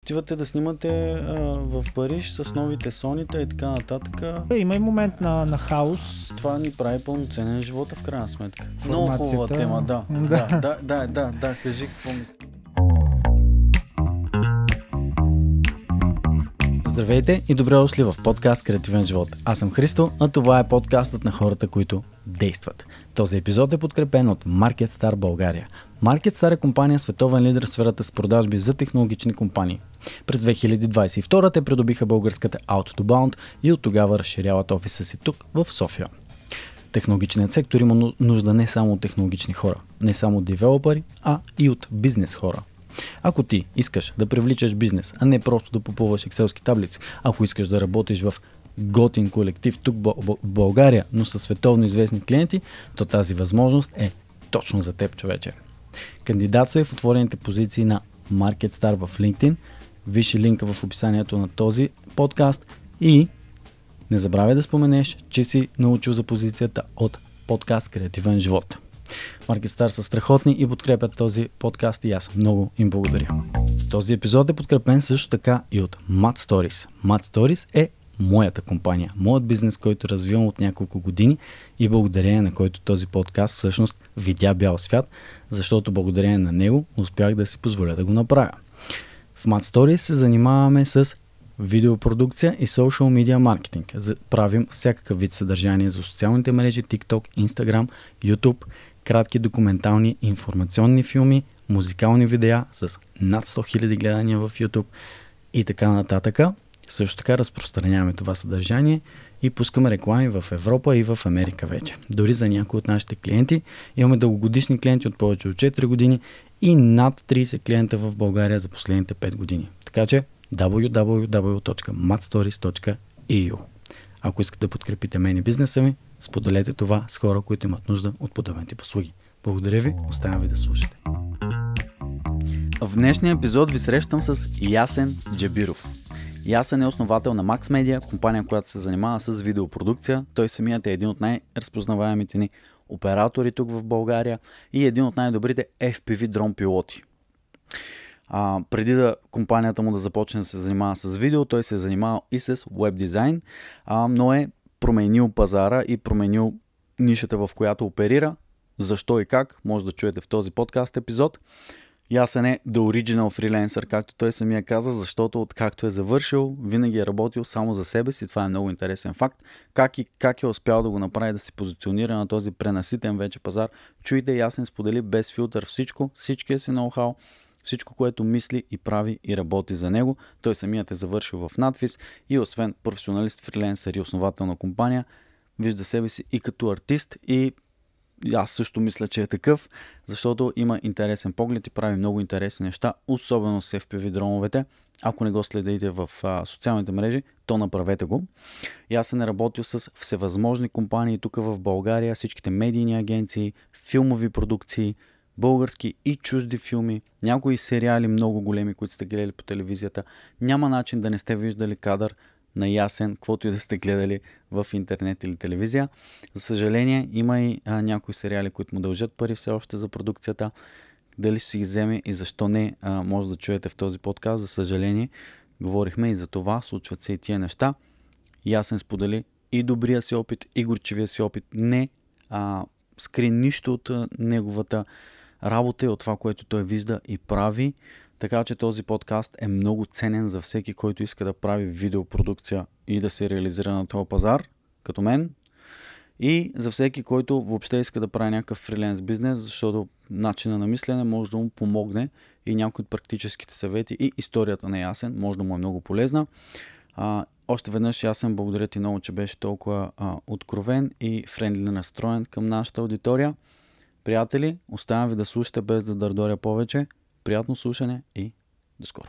отивате да снимате в Париж с новите Sony-та и така нататък. Има и момент на хаос. Това ни прави пълноценен живота в крайна сметка. Много хубава тема, да. Кажи какво мислиш. Здравейте и добре дошли в подкаст Креативен живот. Аз съм Христо, а това е подкастът на хората, които действат. Този епизод е подкрепен от MarketStar България. MarketStar е компания световен лидер в сферата с продажби за технологични компании. През 2022 те придобиха българската Out2Bound и от тогава разширяват офиса си тук в София. Технологичният сектор има нужда не само от технологични хора, не само от девелопери, а и от бизнес хора. Ако ти искаш да привличаш бизнес, а не просто да попълваш екселски таблици, ако искаш да работиш в готин колектив тук в България, но със световно известни клиенти, то тази възможност е точно за теб, човече. Кандидатствай в отворените позиции на MarketStar в LinkedIn, виж линка в описанието на този подкаст и не забравяй да споменеш, че си научил за позицията от подкаст Креативен живот. MarketStar са страхотни и подкрепят този подкаст и аз много им благодаря. Този епизод е подкрепен също така и от MadStories. MadStories е моята компания, моят бизнес, който развивам от няколко години и благодарение на който този подкаст всъщност видя бял свят, защото благодарение на него успях да си позволя да го направя. В MadStories се занимаваме с видеопродукция и social media маркетинг. Правим всякакъв вид съдържание за социалните мрежи, TikTok, Instagram, YouTube, кратки документални информационни филми, музикални видеа с над 100 000 гледания в YouTube и така нататък. Също така разпространяваме това съдържание и пускаме реклами в Европа и в Америка вече. Дори за някои от нашите клиенти имаме дългогодишни клиенти от повече от 4 години и над 30 клиента в България за последните 5 години. Така че www.madstories.eu. Ако искате да подкрепите мен и бизнеса ми, споделете това с хора, които имат нужда от подобен тип услуги. Благодаря ви, оставям ви да слушате. В днешния епизод ви срещам с Ясен Джебиров. Ясен е основател на Max Media, компания, която се занимава с видеопродукция. Той самият е един от най-разпознаваемите ни оператори тук в България и един от най-добрите FPV дрон пилоти. Преди компанията му да започне да се занимава с видео, той се е занимавал и с веб дизайн, но е променил пазара и променил нишата, в която оперира. Защо и как, може да чуете в този подкаст епизод. Ясен е The Original Freelancer, както той самия каза, защото откакто е завършил, винаги е работил само за себе си. Това е много интересен факт. Как е успял да го направи да се позиционира на този пренаситен вече пазар. Чуйте, Ясен сподели без филтър всичкия си ноу-хау, всичко, което мисли и прави и работи за него. Той самият е завършил в надфис и освен професионалист, фриленсър и основател на компания, вижда себе си и като артист и аз също мисля, че е такъв, защото има интересен поглед и прави много интересни неща, особено с FPV дроновете. Ако не го следите в социалните мрежи, то направете го. И аз съм работил с всевъзможни компании тук в България, всичките медийни агенции, филмови продукции, български и чужди филми, някои сериали много големи, които сте гледали по телевизията. Няма начин да не сте виждали кадър на Ясен, каквото и да сте гледали в интернет или телевизия. За съжаление, има и някои сериали, които му дължат пари все още за продукцията. Дали ще си ги вземе и защо не, може да чуете в този подкаст. За съжаление, говорихме и за това, случват се и тия неща. Ясен сподели и добрия си опит, и горчивия си опит. Не скри нищо от неговата работа и от това, което той вижда и прави. Така че този подкаст е много ценен за всеки, който иска да прави видеопродукция и да се реализира на този пазар, като мен. И за всеки, който въобще иска да прави някакъв фриленс бизнес, защото начина на мислене може да му помогне и някои от практическите съвети и историята на Ясен може да му е много полезна. Още веднъж, Ясен, благодаря ти много, че беше толкова откровен и френдли настроен към нашата аудитория. Приятели, оставям ви да слушате без да дърдоря повече. Приятно слушане и до скоро.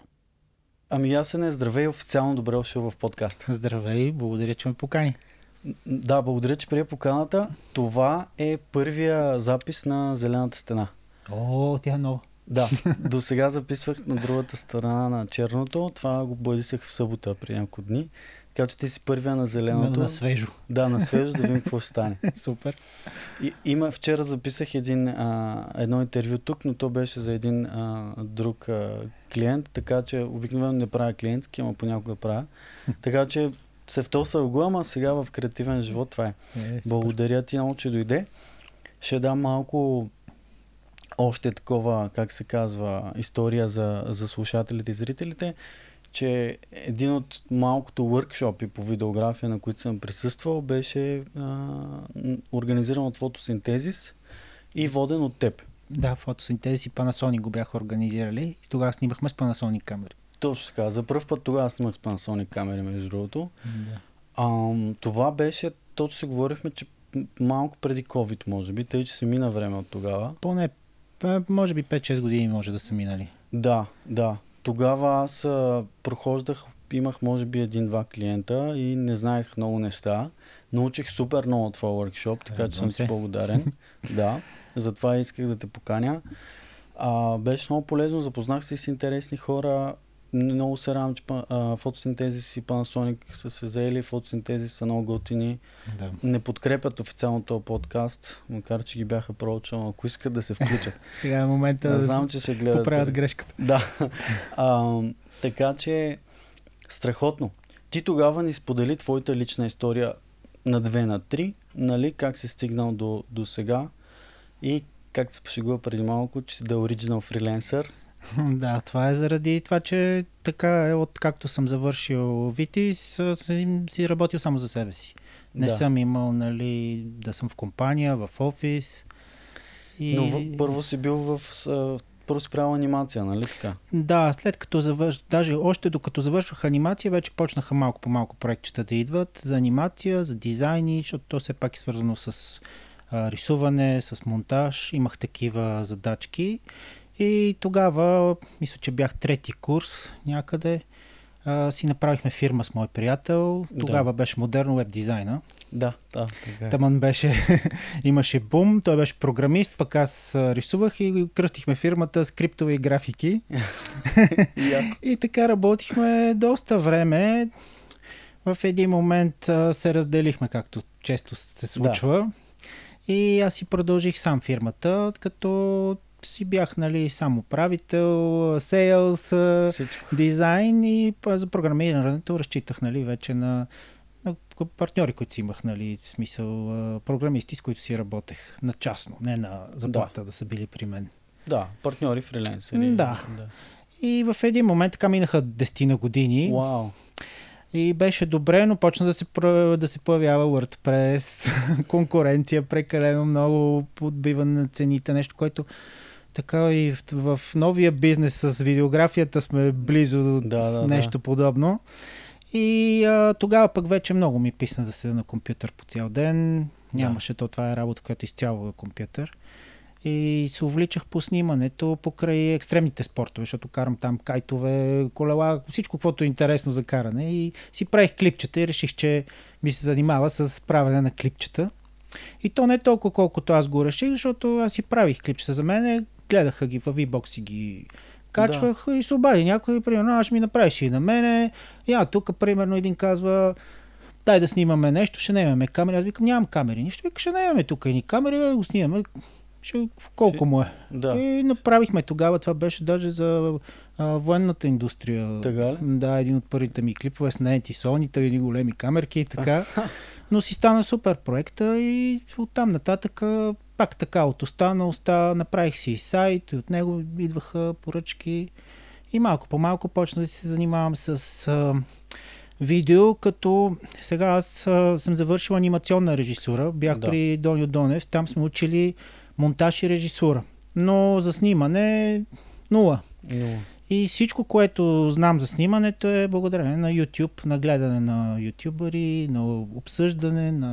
Ясене, здравей, официално добре дошъл в подкаста. Здравей, благодаря, че ме покани. Да, благодаря, че прие поканата. Това е първия запис на Зелената стена. Тя е нова. Да, до сега записвах на другата страна на черното. Това го бъдисах в събота при няколко дни. Така че ти си първия на зеленото. На свежо. Да, на свежо, да видим какво ще стане. Супер. Вчера записах едно интервю тук, но то беше за един друг клиент, така че обикновено не правя клиентски, ама понякога правя. Така че се втосах го, ама сега в креативен живот това е. Благодаря ти много, че дойде. Ще дам малко още такова, как се казва, история за слушателите и зрителите, че един от малкото workshopи по видеография, на които съм присъствал, беше организиран от фотосинтезис и воден от теб. Да, фотосинтезис и Panasonic го бяха организирали и тогава снимахме с Panasonic камери. Точно така. За първ път тогава снимах с Panasonic камери, между другото. Да. Това беше, точно си говорихме, че малко преди COVID, може би, тъй че се мина време от тогава. Поне, може би 5-6 години може да са минали. Да. Тогава аз прохождах, имах може би 1-2 клиента и не знаех много неща. Научих супер много от това workshop, така че съм си благодарен. Да, затова исках да те поканя. Беше много полезно, запознах се с интересни хора. Много се радвам, че фотосинтезис и Panasonic са се заели. Фотосинтезис са много готини. Да. Не подкрепят официално този подкаст, макар че ги бяха проучал, ако искат да се включат. Сега е момента знам, че се гледат. Поправят грешката. Да. Така че страхотно. Ти тогава ни сподели твоята лична история на 2 на 3, нали, как си стигнал до сега и как се пошегува преди малко, че си да е оригинал фриленсър. Да, това е заради това, че така е, откакто съм завършил ВИТИС, си работил само за себе си. Не съм имал, нали, да съм в компания, в офис. Но първо си бил първо спрял анимация, нали така? Да, след като даже още докато завършвах анимация, вече почнаха малко по малко проектчета да идват за анимация, за дизайни, защото то все пак е свързано с рисуване, с монтаж. Имах такива задачки. И тогава, мисля, че бях 3-ти курс някъде, си направихме фирма с мой приятел. Тогава беше модерно веб дизайна. Да, така е. Таман беше, имаше бум, той беше програмист, пък аз рисувах и кръстихме фирмата с криптови графики. И така работихме доста време. В един момент се разделихме, както често се случва. Да. И аз си продължих сам фирмата, като си бях, нали, сам управител, сейлс, дизайн и за програмирането разчитах, нали, вече на партньори, които си имах, нали, в смисъл програмисти, с които си работех на частно, не на заплата да са били при мен. Да, партньори, фриленсери. Да. И в един момент така минаха 10 на години. Вау! И беше добре, но почна да се появява WordPress, конкуренция, прекалено много подбиване на цените, нещо, което така и в новия бизнес с видеографията сме близо до нещо подобно. И тогава пък вече много ми писна да седа на компютър по цял ден. Нямаше това е работа, която изцяло е компютър. И се увличах по снимането покрай екстремните спортове, защото карам там кайтове, колела, всичко, каквото е интересно за каране. И си правих клипчета и реших, че ми се занимава с правене на клипчета. И то не толкова колкото аз го реших, защото аз си правих клипчета за мен, гледаха ги в V-Box и ги качвах и се обади някой, примерно, ще ми направиш и на мене. Тук, примерно, един казва, дай да снимаме нещо, ще наемаме камери. Аз викам, нямам камери. Нищо, вика, ще наемаме тук едни камери, да го снимаме. Колко му е. Да. И направихме тогава, това беше даже за военната индустрия. Тега? Да, един от първите ми клипове с наети Sony, едни големи камерки и така. Но си стана супер проекта и оттам нататък пак така от уста на уста направих си сайт и от него идваха поръчки и малко по малко почнах да се занимавам с видео, като сега аз съм завършил анимационна режисура, бях при Доню Донев, там сме учили монтаж и режисура, но за снимане нула. И всичко, което знам за снимането е благодарение на YouTube, на гледане на ютубъри, на обсъждане,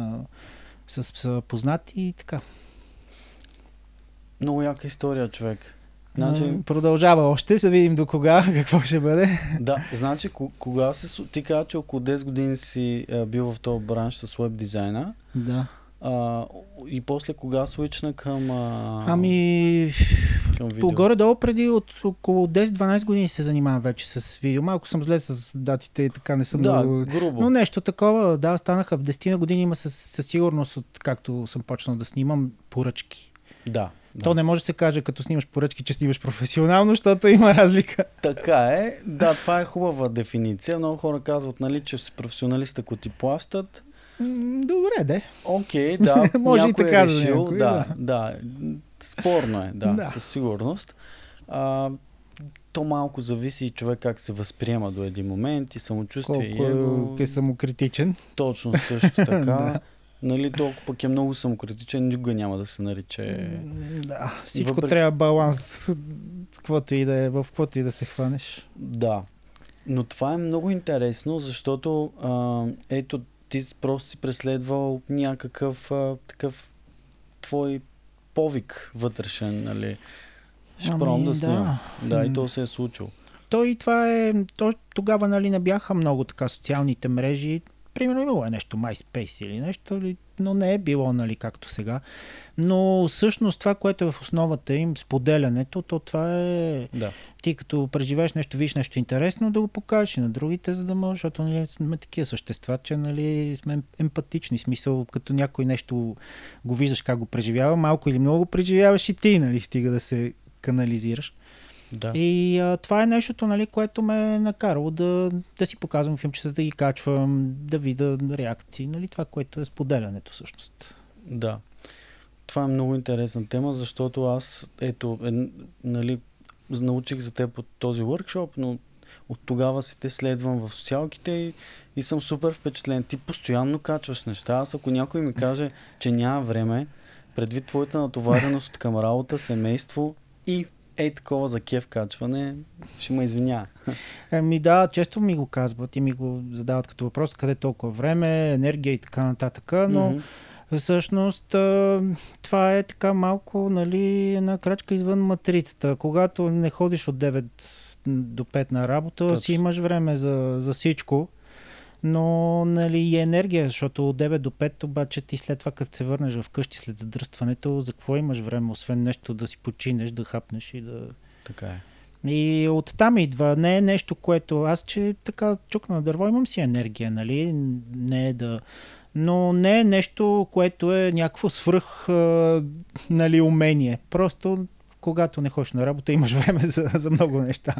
с познати и така. Много яка история, човек. Продължава още, се видим до кога, какво ще бъде. Да, значи ти каза, че около 10 години си бил в този бранш с веб дизайна. Да. И после кога свична към към видео? Горе-долу преди от около 10-12 години се занимавам вече с видео. Малко съм зле с датите и така не съм много... грубо. Но нещо такова, да, станаха 10 на години, има със сигурност, от както съм почнал да снимам поръчки. Да. То не може да се каже, като снимаш поръчки, че снимаш професионално, защото има разлика. Така е. Да, това е хубава дефиниция. Много хора казват, нали, че си професионалист, ако ти плащат. Добре, де. Окей, да. Може някой и така е решил. някой, да. Спорно е, да, със сигурност. То малко зависи и човек как се възприема до един момент и самочувствие. Колко е самокритичен. Точно, също така. Да. Нали, толкова пък е много самокритичен, никога няма да се нарича. Да, всичко трябва баланс, в каквото и да се хванеш. Да, но това е много интересно, защото ето ти просто си преследвал някакъв такъв твой повик вътрешен, нали? Шпром да снимам. Да, и то се е случило. Тогава, нали, не бяха много така социалните мрежи. Примерно имало е нещо MySpace или нещо, но не е било, нали, както сега. Но всъщност това, което е в основата им, споделянето, то това е... Да. Ти като преживееш нещо, видиш нещо интересно, да го покажеш и на другите, за да може, защото, нали, сме такива същества, че, нали, сме емпатични. Смисъл, като някой нещо го виждаш как го преживява, малко или много го преживяваш и ти, нали, стига да се канализираш. Да. И това е нещото, нали, което ме е накарало да си показвам филмчета, да ги качвам, да видя реакции, нали, това, което е споделянето всъщност. Да. Това е много интересна тема, защото аз, нали, научих за теб от този workshop, но от тогава си те следвам в социалките и съм супер впечатлен. Ти постоянно качваш неща. Аз ако някой ми каже, че няма време, предвид твоята натовареност към работа, семейство и такова за кеф качване, ще ме извиня. Да, често ми го казват и ми го задават като въпрос, къде толкова време, енергия и така нататък, но всъщност това е така малко, нали, една крачка извън матрицата. Когато не ходиш от 9 до 5 на работа, си имаш време за всичко, но, нали, и енергия, защото от 9 до 5 обаче ти след това, като се върнеш вкъщи след задръстването, за какво имаш време, освен нещо да си починеш, да хапнеш и да... Така е. И оттам идва. Не е нещо, което... Аз, че така чукна на дърво, имам си енергия, нали? Не е да... Но не е нещо, което е някакво нали, умение. Просто когато не ходиш на работа, имаш време за много неща.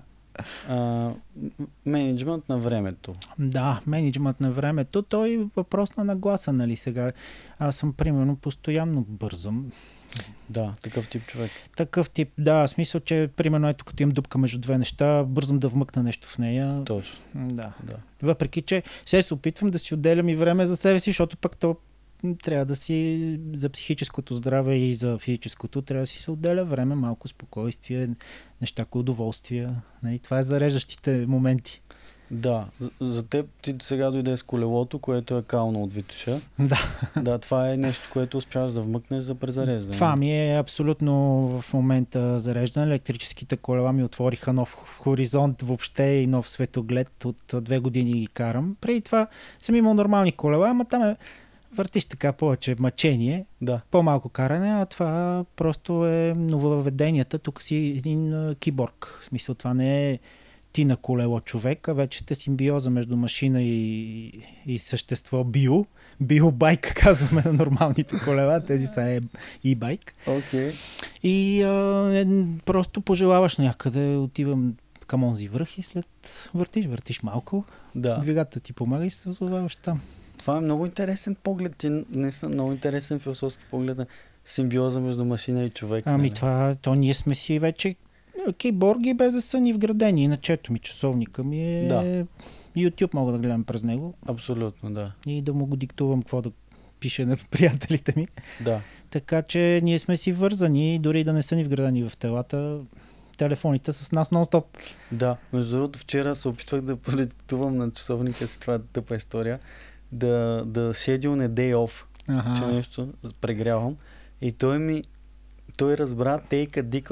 Мениджмънт на времето. Да, мениджмънт на времето. Той е въпрос на нагласа, нали, сега. Аз съм, примерно, постоянно бързам. Да, такъв тип човек. Такъв тип, да, в смисъл, че, примерно, ето като имам дупка между две неща, бързам да вмъкна нещо в нея. Точно. Да. Въпреки, че се опитвам да си отделям и време за себе си, защото пък то трябва да си за психическото здраве и за физическото трябва да си се отделя време, малко спокойствие, неща, удоволствие. Нали, това е зареждащите моменти. Да, за теб ти сега дойде с колелото, което е кално от Витоша. Да, това е нещо, което успяваш да вмъкнеш за презареждане. Това ми е абсолютно в момента зареждане. Електрическите колела ми отвориха нов хоризонт въобще и нов светоглед. От 2 години ги карам. Преди това съм имал нормални колела, ама там въртиш така повече мъчение, по-малко каране, а това просто е нововъведенията. Тук си един киборг. В смисъл, това не е ти на колело човек, а вече сте симбиоза между машина и същество биобайк, казваме на нормалните колела, тези са e-байк. Okay. И просто пожелаваш някъде, отивам към онзи връх и след въртиш малко, двигателът ти помага и се озоваваш там. Това е много интересен поглед, наистина много интересен философски поглед на симбиоза между машина и човек. Ами то ние сме си вече киборги без да са ни вградени. Иначе ето ми часовника ми е YouTube, мога да гледам през него. Абсолютно, да. И да му го диктувам какво да пише на приятелите ми. Да. Така че ние сме си вързани, дори да не са ни вградени в телата, телефоните с нас нон-стоп. Да, между другото вчера се опитвах да продиктувам на часовника си, това е тъпа история, да schedule a day off, че нещо прегрявам. И той разбра take a dick off.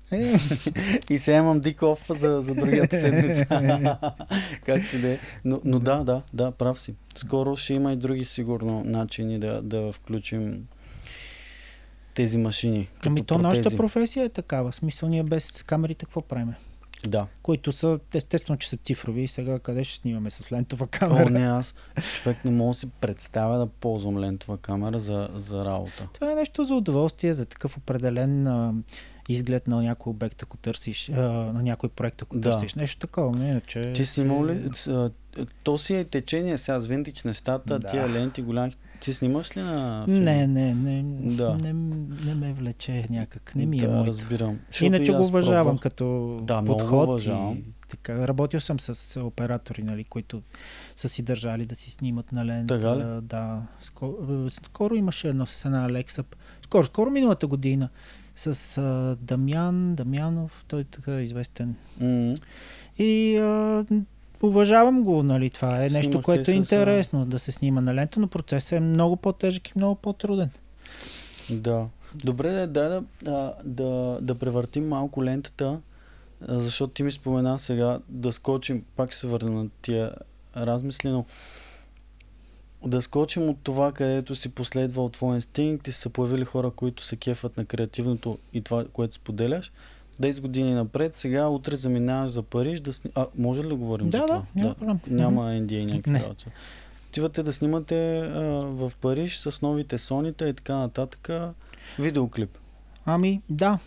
И сега имам дик оф за другата седмица. Както да е. Но да, прав си. Скоро ще има и други сигурно начини да включим тези машини. Ами то нашата професия е такава. В смисъл ние без камерите какво правим? Да. Които са, естествено, че са цифрови и сега къде ще снимаме с лентова камера? Не, аз човек не мога да си представя да ползвам лентова камера за работа. Това е нещо за удоволствие, за такъв определен изглед на някой обект, ако търсиш, на някой проект, ако търсиш. Нещо такова, не че... Ти си имал ли... То си е течение сега с винтич нещата, тия ленти голями. Ти снимаш ли на филм? Не ме влече някак. Не ми е моето. Разбирам. Иначе го уважавам като подход. Така, работил съм с оператори, нали, които са си държали да си снимат на лента. Да. Скоро имаше едно с една Алекса. Скоро миналата година. С Дамянов. Той така е известен. И уважавам го, нали, това е нещо, което е интересно да се снима на лента, но процесът е много по-тежък и много по-труден. Да. Добре, да превъртим малко лентата, защото ти ми спомена сега да скочим, пак ще се върнем на тия размисли, но да скочим от това, където си последвал твой инстинкт и са появили хора, които се кефат на креативното и това, което споделяш. 10 години напред, сега утре заминаваш за Париж да може ли да говорим за това? Няма NDA някакви работи. Отивате да снимате в Париж с новите Sony-та и така нататък видеоклип. Ами да,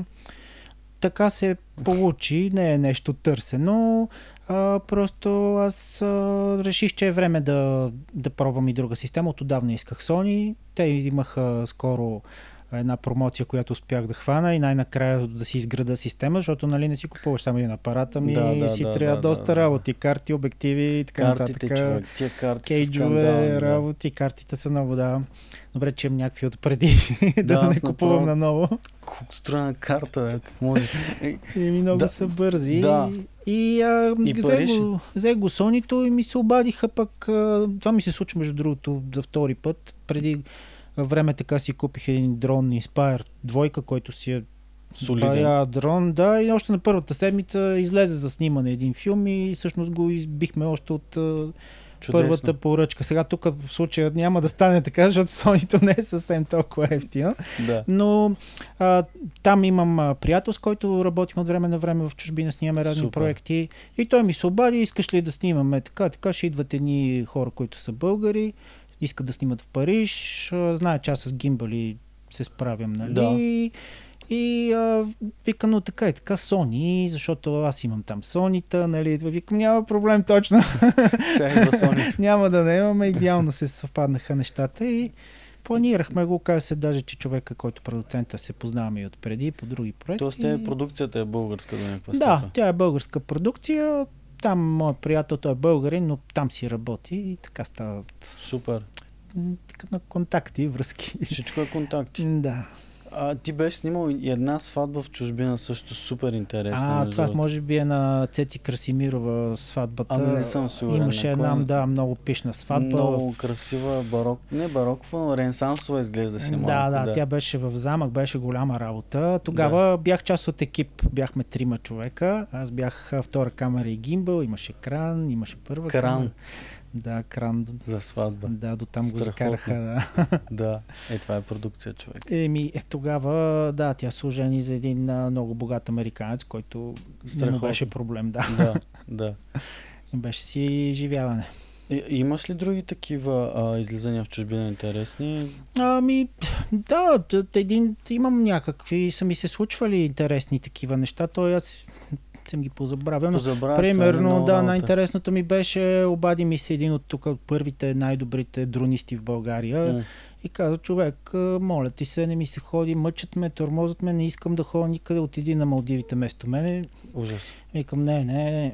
така се получи, не е нещо търсено, просто аз реших, че е време да пробвам и друга система. Отдавна исках Sony, те имаха скоро една промоция, която успях да хвана и най-накрая да си изграда система, защото нали не си купуваш само един апарат, ами трябва доста работи, карти, обективи и така нататък. Човек, тия карти кейджове, работи, картите са много, Добре, че имам някакви отпреди, да не купувам наново. Строена карта, как може. И много са бързи. И взе го Sony-то и ми се обадиха пък. Това ми се случи между другото за втори път. Преди време така си купих един дрон Inspire 2, който си е солиден дрон, и още на първата седмица излезе за снимане един филм и всъщност го избихме още от първата поръчка. Сега тук в случая няма да стане така, защото Sony-то не е съвсем толкова ефтино. Но там имам приятел, с който работим от време на време в чужбина, снимаме разни проекти и той ми се обади, искаш ли да снимаме така ще идват едни хора, които са българи, искат да снимат в Париж, знаят, че аз с гимбали се справям, нали? И викам, но така и така Sony, защото аз имам там Sony-та, нали? Викам, няма проблем точно. Няма да не имаме, идеално се съвпаднаха нещата и планирахме го, каза се даже, че човека, който продуцента се познаваме и отпреди по други проекти. Тоест продукцията е българска до някаква степен? Да, тя е българска продукция. Там моят приятел, той е българин, но там си работи и така става. Супер. На контакти, връзки. Всичко е контакти. Да. Ти беше снимал и една сватба в чужбина, също супер интересна. Това може би е на Цеци Красимирова сватбата. Не съм сигурен. Имаше една, много пишна сватба. Много красива барокова, но ренесансова изглеждаше малко. Тя беше в замък, беше голяма работа. Тогава бях част от екип, бяхме 3 човека. Аз бях втора камера и гимбъл, имаше кран, имаше първа камера. Да, кран. За сватба. Да, до там го закараха. Това е продукция, човек. Тогава, тя се ожени за един много богат американец, който не беше проблем. Да. И беше си живяване. Имаш ли други такива излизания в чужбина интересни? Имам някакви, са ми се случвали интересни такива неща. Аз съм ги позабравил. Примерно, най-интересното ми беше, обади ми се един от тук първите най-добрите дронисти в България и каза, човек, моля ти се, не ми се ходи, мъчат ме, тормозят ме, не искам да ходя никъде, отиди на Малдивите вместо мене. Ужас. Викам, не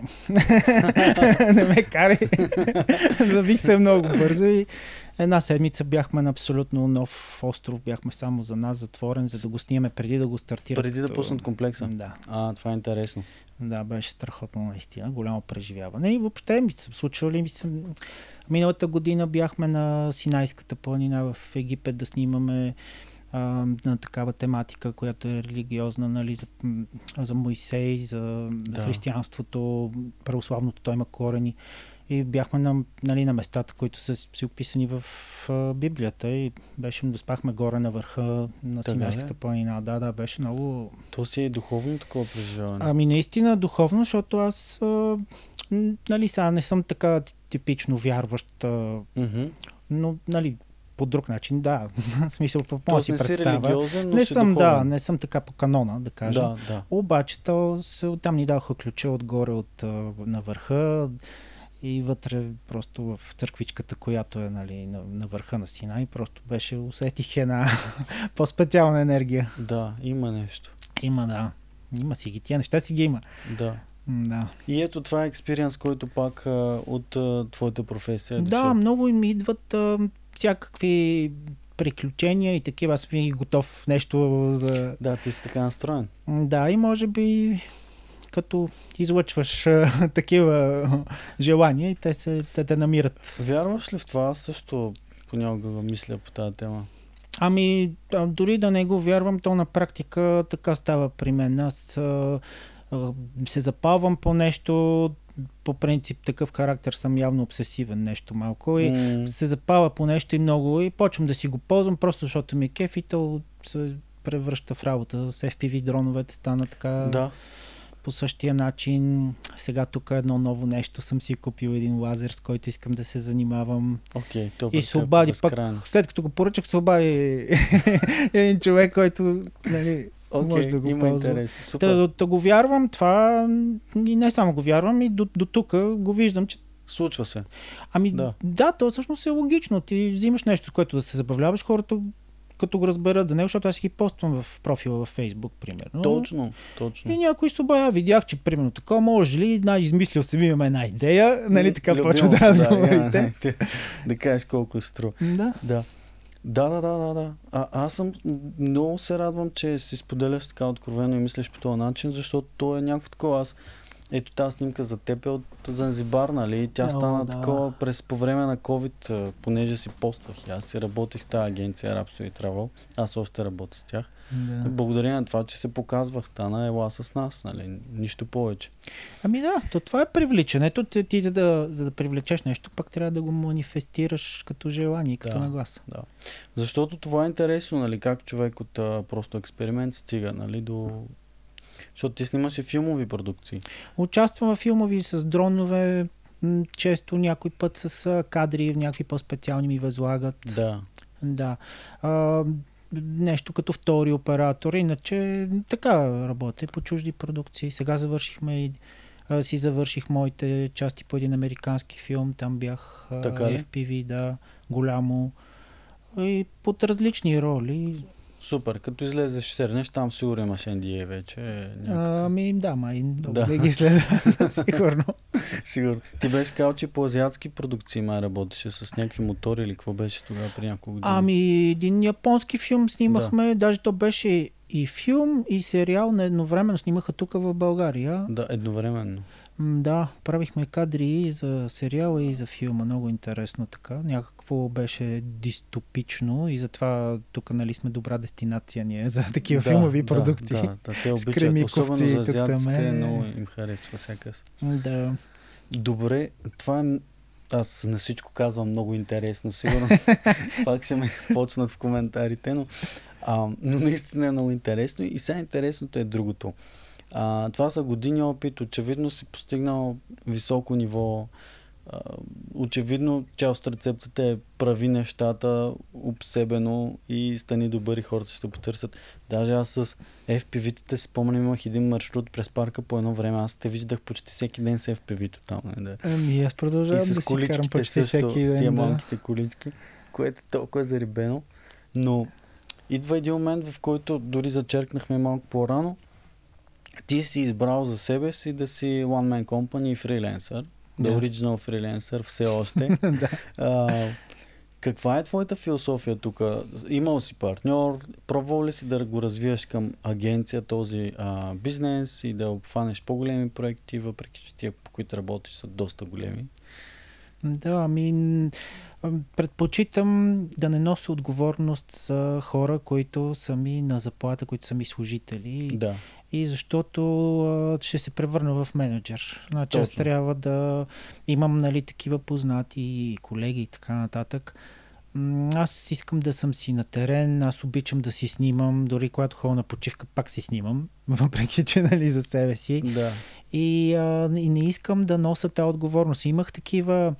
ме карай. Завих се много бързо и една седмица бяхме на абсолютно нов остров, бяхме само за нас, затворен, за да го снимаме преди да го стартират. Преди да пуснат комплекса? Да. Това е интересно. Да, беше страхотно наистина, голямо преживяване и въобще случвали ми се. Миналата година бяхме на Синайската планина в Египет да снимаме на такава тематика, която е религиозна, нали, за Моисей, за християнството, православното, той има корени. И бяхме на местата, които са си описани в Библията и доспахме горе на върха на Синайската планина. Да, беше много... То си е духовно такова преживяване. Ами наистина духовно, защото аз нали сега не съм така типично вярващ, но нали по друг начин, да. В смисъл, по си представа. Религиозен, но не си съм, духовен. не съм така по канона, да кажем. Да. Обаче там ни даваха ключа отгоре на върха и вътре просто в църквичката, която е нали, на върха на Синай, просто усетих една по-специална енергия. Да, има нещо. Има си ги. Тия неща си ги има. Да. И ето това е експириенс, който пак от твоята професия е дошъл. Да, много им идват всякакви приключения и такива. Аз винаги готов нещо за... Да, ти си така настроен. Да, и може би като излъчваш такива желания и те намират. Вярваш ли в това? Аз също понякога мисля по тази тема. Ами, дори да не го вярвам, то на практика така става при мен. Аз се запалвам по нещо, по принцип такъв характер съм явно обсесивен нещо малко и се запава по нещо и много и почвам да си го ползвам просто защото ми е кеф и то се превръща в работа. С FPV дроновете стана така по същия начин. Сега тук едно ново нещо съм си купил един лазер, с който искам да се занимавам. И се обади пък, след като го поръчах, се обади един човек, който нали, може да го има ползва. интерес. Супер. Да го вярвам, това и не само го вярвам, и до тук го виждам, че случва се. Ами да, то всъщност е логично. Ти взимаш нещо, с което да се забавляваш, хората като го разберат за него, защото аз си ги поствам в профила във Фейсбук, примерно. Точно. И някой се обая, видях, че примерно така, може ли, измислил съм имам една идея, нали така почва да разговорите. Да кажеш колко струва. Да. Аз съм много се радвам, че си споделяш така откровено и мислиш по този начин, защото то е някакво такова. Ето тази снимка за теб е от Занзибар, нали? Тя стана такова по време на COVID, понеже си поствах. Аз си работих с тази агенция Rhapsody Travel. Аз още работя с тях. Да. Благодарение на това, че се показвах, стана ела с нас, нали? Нищо повече. Ами да, това е привличането. Ти за да привлечеш нещо, пак трябва да го манифестираш като желание, като нагласа. Да. Защото това е интересно, нали? Как човек от просто експеримент стига, нали? Защото ти снимаш и филмови продукции. Участвам в филмови с дронове, често някой път с кадри, някакви по-специални ми възлагат. Да. Нещо като втори оператор, иначе така работя по чужди продукции. Сега завърших моите части по един американски филм, там бях FPV, голямо и под различни роли. Супер, като излезеш сернеш, там сигурно имаш NDA вече. Да ги следа, сигурно. Сигурно. Ти беше казал, че по азиатски продукции работеше с някакви мотори или какво беше тогава при няколко години? Един японски филм снимахме, даже то беше и филм, и сериал едновременно снимаха тук в България. Да, едновременно. Да, правихме кадри и за сериала, и за филма. Много интересно така. Някакво беше дистопично и затова тук нали сме добра дестинация ние за такива филмови продукти. Те обичат, особено за азиатците, много им харесва сякаш. Да. Добре, това е... Аз на всичко казвам много интересно, сигурно. Пак ще ме почнат в коментарите, но наистина е много интересно и сега интересното е другото. Това са години опит, очевидно си постигнал високо ниво, очевидно част от рецептата е прави нещата обсебено и стани добър и хората ще потърсят. Даже аз с FPV-тите си спомням, имах един маршрут през парка по едно време, аз те виждах почти всеки ден с FPV-то там. Аз продължавам да си карам почти всеки ден. С тия малките колички, което е толкова зарибено, но идва един момент, в който дори зачеркнахме малко по-рано, ти си избрал за себе си да си one man company и фриленсър. The original фриленсър все още. Каква е твоята философия тук? Имал си партньор, пробвал ли си да го развиеш към агенция този бизнес и да обхванеш по-големи проекти, въпреки че тия, по които работиш, са доста големи? Да, предпочитам да не нося отговорност за хора, които са ми на заплата, които са ми служители. Да. И защото ще се превърна в менеджер. Значи аз трябва да имам, нали, такива познати колеги и така нататък. Аз искам да съм си на терен, аз обичам да си снимам, дори когато ходя на почивка, пак си снимам, въпреки че, нали, за себе си. Да. И не искам да нося тази отговорност. Имах такива,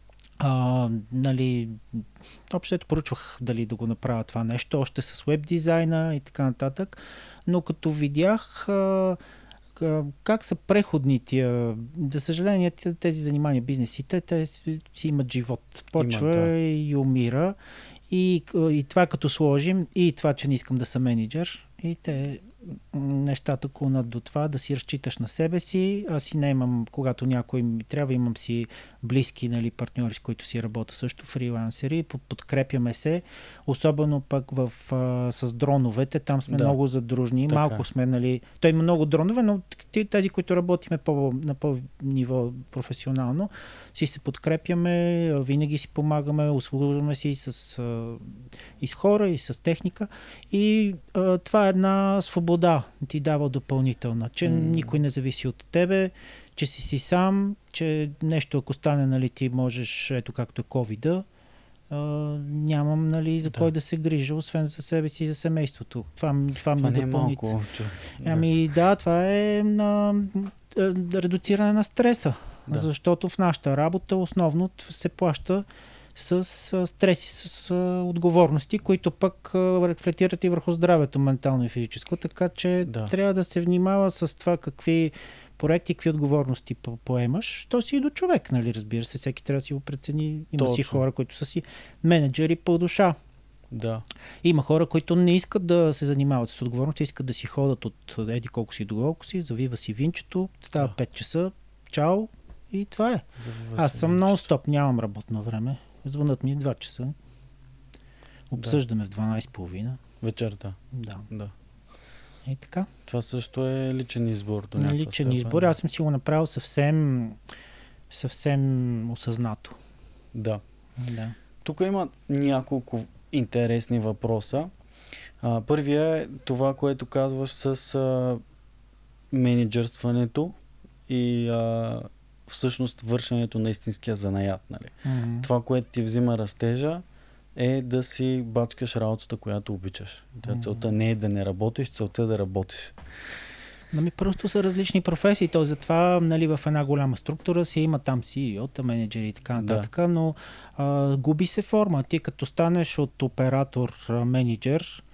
нали, общото поръчвах дали да го направя това нещо, още с веб дизайна и така нататък, но като видях как са преходни тия, за съжаление, тези занимания бизнесите, те си имат живот. Почва и умира. И това като сложим, и това, че не искам да съм менеджер, и те нещата клонат до това да си разчиташ на себе си. Аз си наемам, когато някой ми трябва, имам си близки, нали, партньори, с които си работя също, фрилансери, подкрепяме се, особено пък с дроновете, там сме много задружни, малко сме, нали, той има много дронове, но тези, които работиме на по-ниво професионално, си се подкрепяме, винаги си помагаме, услужваме си и с хора, и с техника, и това е една свобода, ти дава допълнителна, че никой не зависи от тебе, че си сам, че нещо ако стане, нали, ти можеш, ето както е COVID-а, нямам, нали, за кой да се грижа, освен за себе си и за семейството. Това ми не е малко. Това е редуциране на стреса, защото в нашата работа основно се плаща с стреси, с отговорности, които пък рефлектират и върху здравето, ментално и физическо, така че трябва да се внимава с това какви проекти, какви отговорности поемаш. То си и до човек, нали, разбира се, всеки трябва да си го прецени. Има си хора, които са си менеджери по душа. Да. Има хора, които не искат да се занимават с отговорности, искат да си ходят от еди колко си до колко си, завива си винчето, става 5 часа, чао, и това е. Аз съм нон-стоп, нямам работно време. Звънат ми в 2 часа. Обсъждаме в 12:30. Вечерта. Да. И така. Това също е личен избор. Личен избор. Аз съм си го направил съвсем осъзнато. Да. Тук има няколко интересни въпроса. Първият е това, което казваш с менеджерстването и всъщност вършенето на истинския занаят. Нали? Това, което ти взима растежа, е да си бачкаш работата, която обичаш. Целта не е да не работиш, целта е да работиш. Просто са различни професии, то затова, нали, в една голяма структура си има там CEO-та, менеджери и така нататък, но губи се форма. Ти като станеш от оператор менеджер,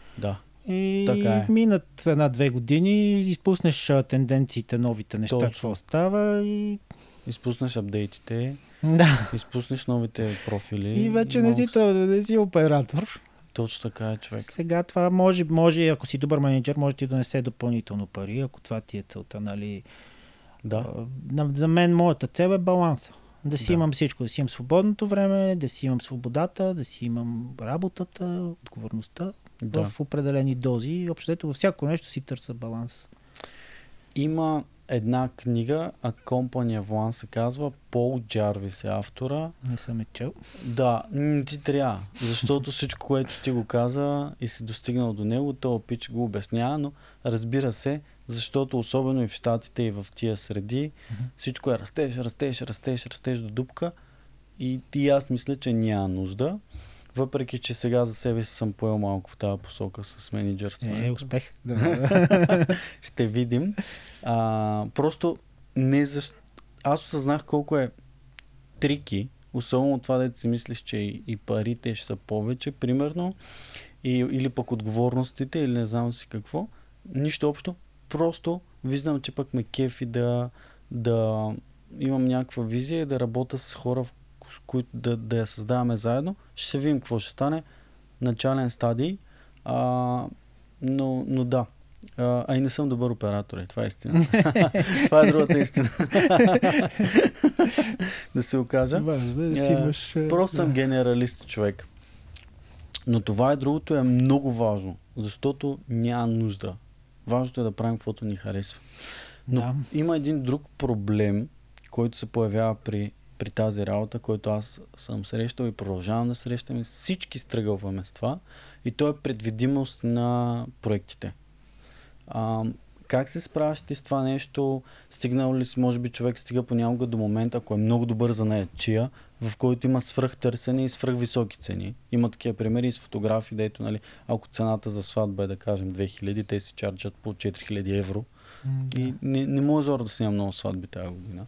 и минат 1-2 години, изпуснеш тенденциите, новите неща, какво става и изпуснеш апдейтите, изпуснеш новите профили. И вече не си оператор. Точно така е, човек. Сега това може, ако си добър менеджер, може да ти донесе допълнително пари, ако това ти е целта, нали. За мен моята цел е баланса. Да си имам всичко, да си имам свободното време, да си имам свободата, да си имам работата, отговорността в определени дози. И общото във всяко нещо си търся баланс. Има една книга, A Company of One се казва, Пол Джарвис е автора. Не съм чел. Да, ти трябва, защото всичко, което ти го каза и си достигнал до него, този пич го обяснява, но разбира се, защото особено и в Щатите и в тия среди, всичко е растеж до дупка и аз мисля, че няма нужда. Въпреки, че сега за себе си съм поел малко в тази посока с менеджерството. Успех. Ще видим. Просто аз осъзнах колко е трики, особено това, да си мислиш, че и парите ще са повече, примерно, или пък отговорностите, или не знам си какво. Нищо общо. Просто виждам, че пък ме кефи да имам някаква визия и да работя с хора, които да я създаваме заедно. Ще се видим какво ще стане. Начален стадий. Но да. И не съм добър оператор. Това е истина. Това е другата истина. Да се окажа. Просто съм генералист човек. Но това другото е много важно, защото няма нужда. Важното е да правим каквото ни харесва. Но има един друг проблем, който се появява при при тази работа, който аз съм срещал и продължавам да срещам, всички стръгълваме с това и то е предвидимост на проектите. Как се справяш ти с това нещо? Стигнал ли си, може би човек стига понякога до момента, ако е много добър за занаятчия, в който има свръхтърсене и свръхвисоки цени. Има такива примери с фотографии, дето, нали, ако цената за сватба е, да кажем, 2000, те си чарджат по 4000 евро. И не може зора да снимам много сватби тази година.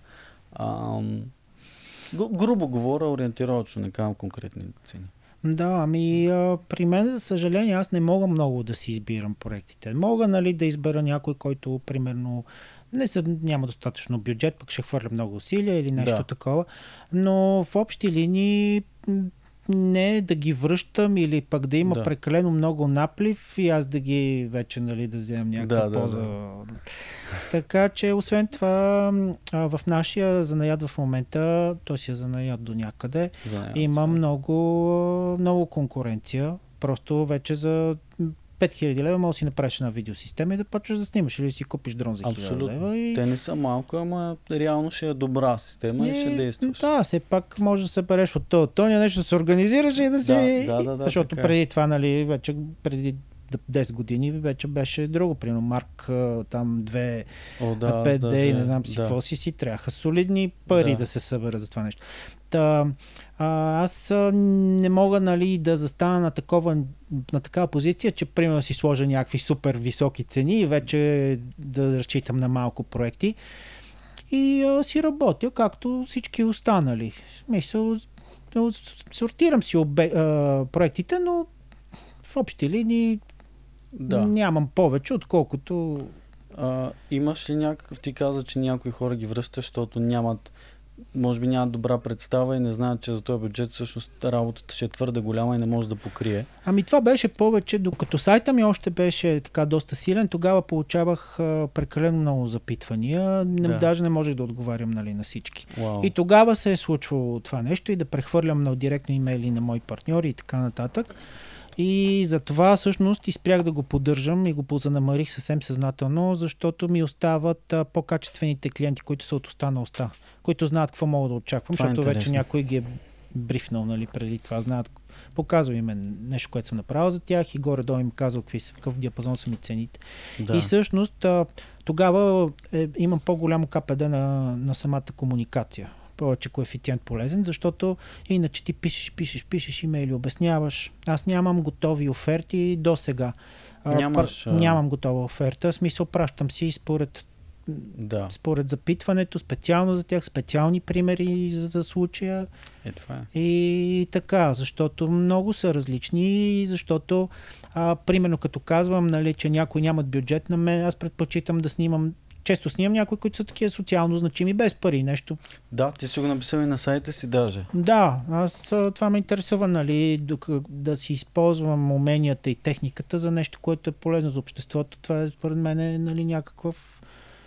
Грубо говоря, ориентировачно, не казвам конкретни цени. Да, при мен, за съжаление, аз не мога много да си избирам проектите. Мога, нали, да избера някой, който, примерно, няма достатъчно бюджет, пък ще хвърля много усилия или нещо такова. Но в общи линии не да ги връщам или пък да има прекалено много наплив и аз да ги вече, нали, да вземам някаква поза. Така че, освен това, в нашия занаят в момента, той си е занаят до някъде, има много конкуренция. Просто вече за 5000 лева може да си направиш една видеосистема и да почваш да снимаш или да си купиш дрон за 1000 лева. И... Те не са малко, ама реално ще е добра система и ще действаш. Да, все пак може да се береш от този нещо да се организираш и да си... Защото преди това, нали, вече преди 10 години вече беше друго. Примерно Марк там 2, 5D и не знам си какво си трябваха солидни пари да се съберат за това нещо. Аз не мога, нали, да застана на такава позиция, че примерно си сложа някакви супер високи цени и вече да разчитам на малко проекти. И си работя както всички останали. Мисъл, сортирам си проектите, но в общи линии нямам повече, отколкото... Имаш ли някакъв, ти каза, че някои хора ги връщаш, защото може би нямат добра представа и не знаят, че за този бюджет всъщност работата ще е твърде голяма и не може да покрие. Това беше повече, докато сайта ми още беше така доста силен, тогава получавах прекалено много запитвания, даже не можех да отговарям, нали, на всички. И тогава се е случвало това нещо и да прехвърлям на директно имейли на мои партньори и така нататък. И затова всъщност спрях да го поддържам и го позанамарих съвсем съзнателно, защото ми остават по-качествените клиенти, които са от уста на уста, които знаят какво мога да очаквам, защото вече някой ги е брифнал, нали, преди това, знаят, показва им нещо, което съм направил за тях и горе-долу им казал какъв диапазон са ми цените. И всъщност тогава имам по-голямо КПД на самата комуникация. Повече коефициент полезен, защото иначе ти пишеш имейли, обясняваш. Аз нямам готови оферти до сега. Нямам готова оферта, в смисъл пращам си според запитването, специално за тях, специални примери за случая. Това е. И така, защото много са различни и защото примерно като казвам, нали, че някои нямат бюджет на мен, аз предпочитам да често снимам някои, които са такива социално значими, без пари, нещо. Да, ти си го написал и на сайта си даже. Да, това ме интересува, нали, да си използвам уменията и техниката за нещо, което е полезно за обществото. Това е, според мен, нали, някакъв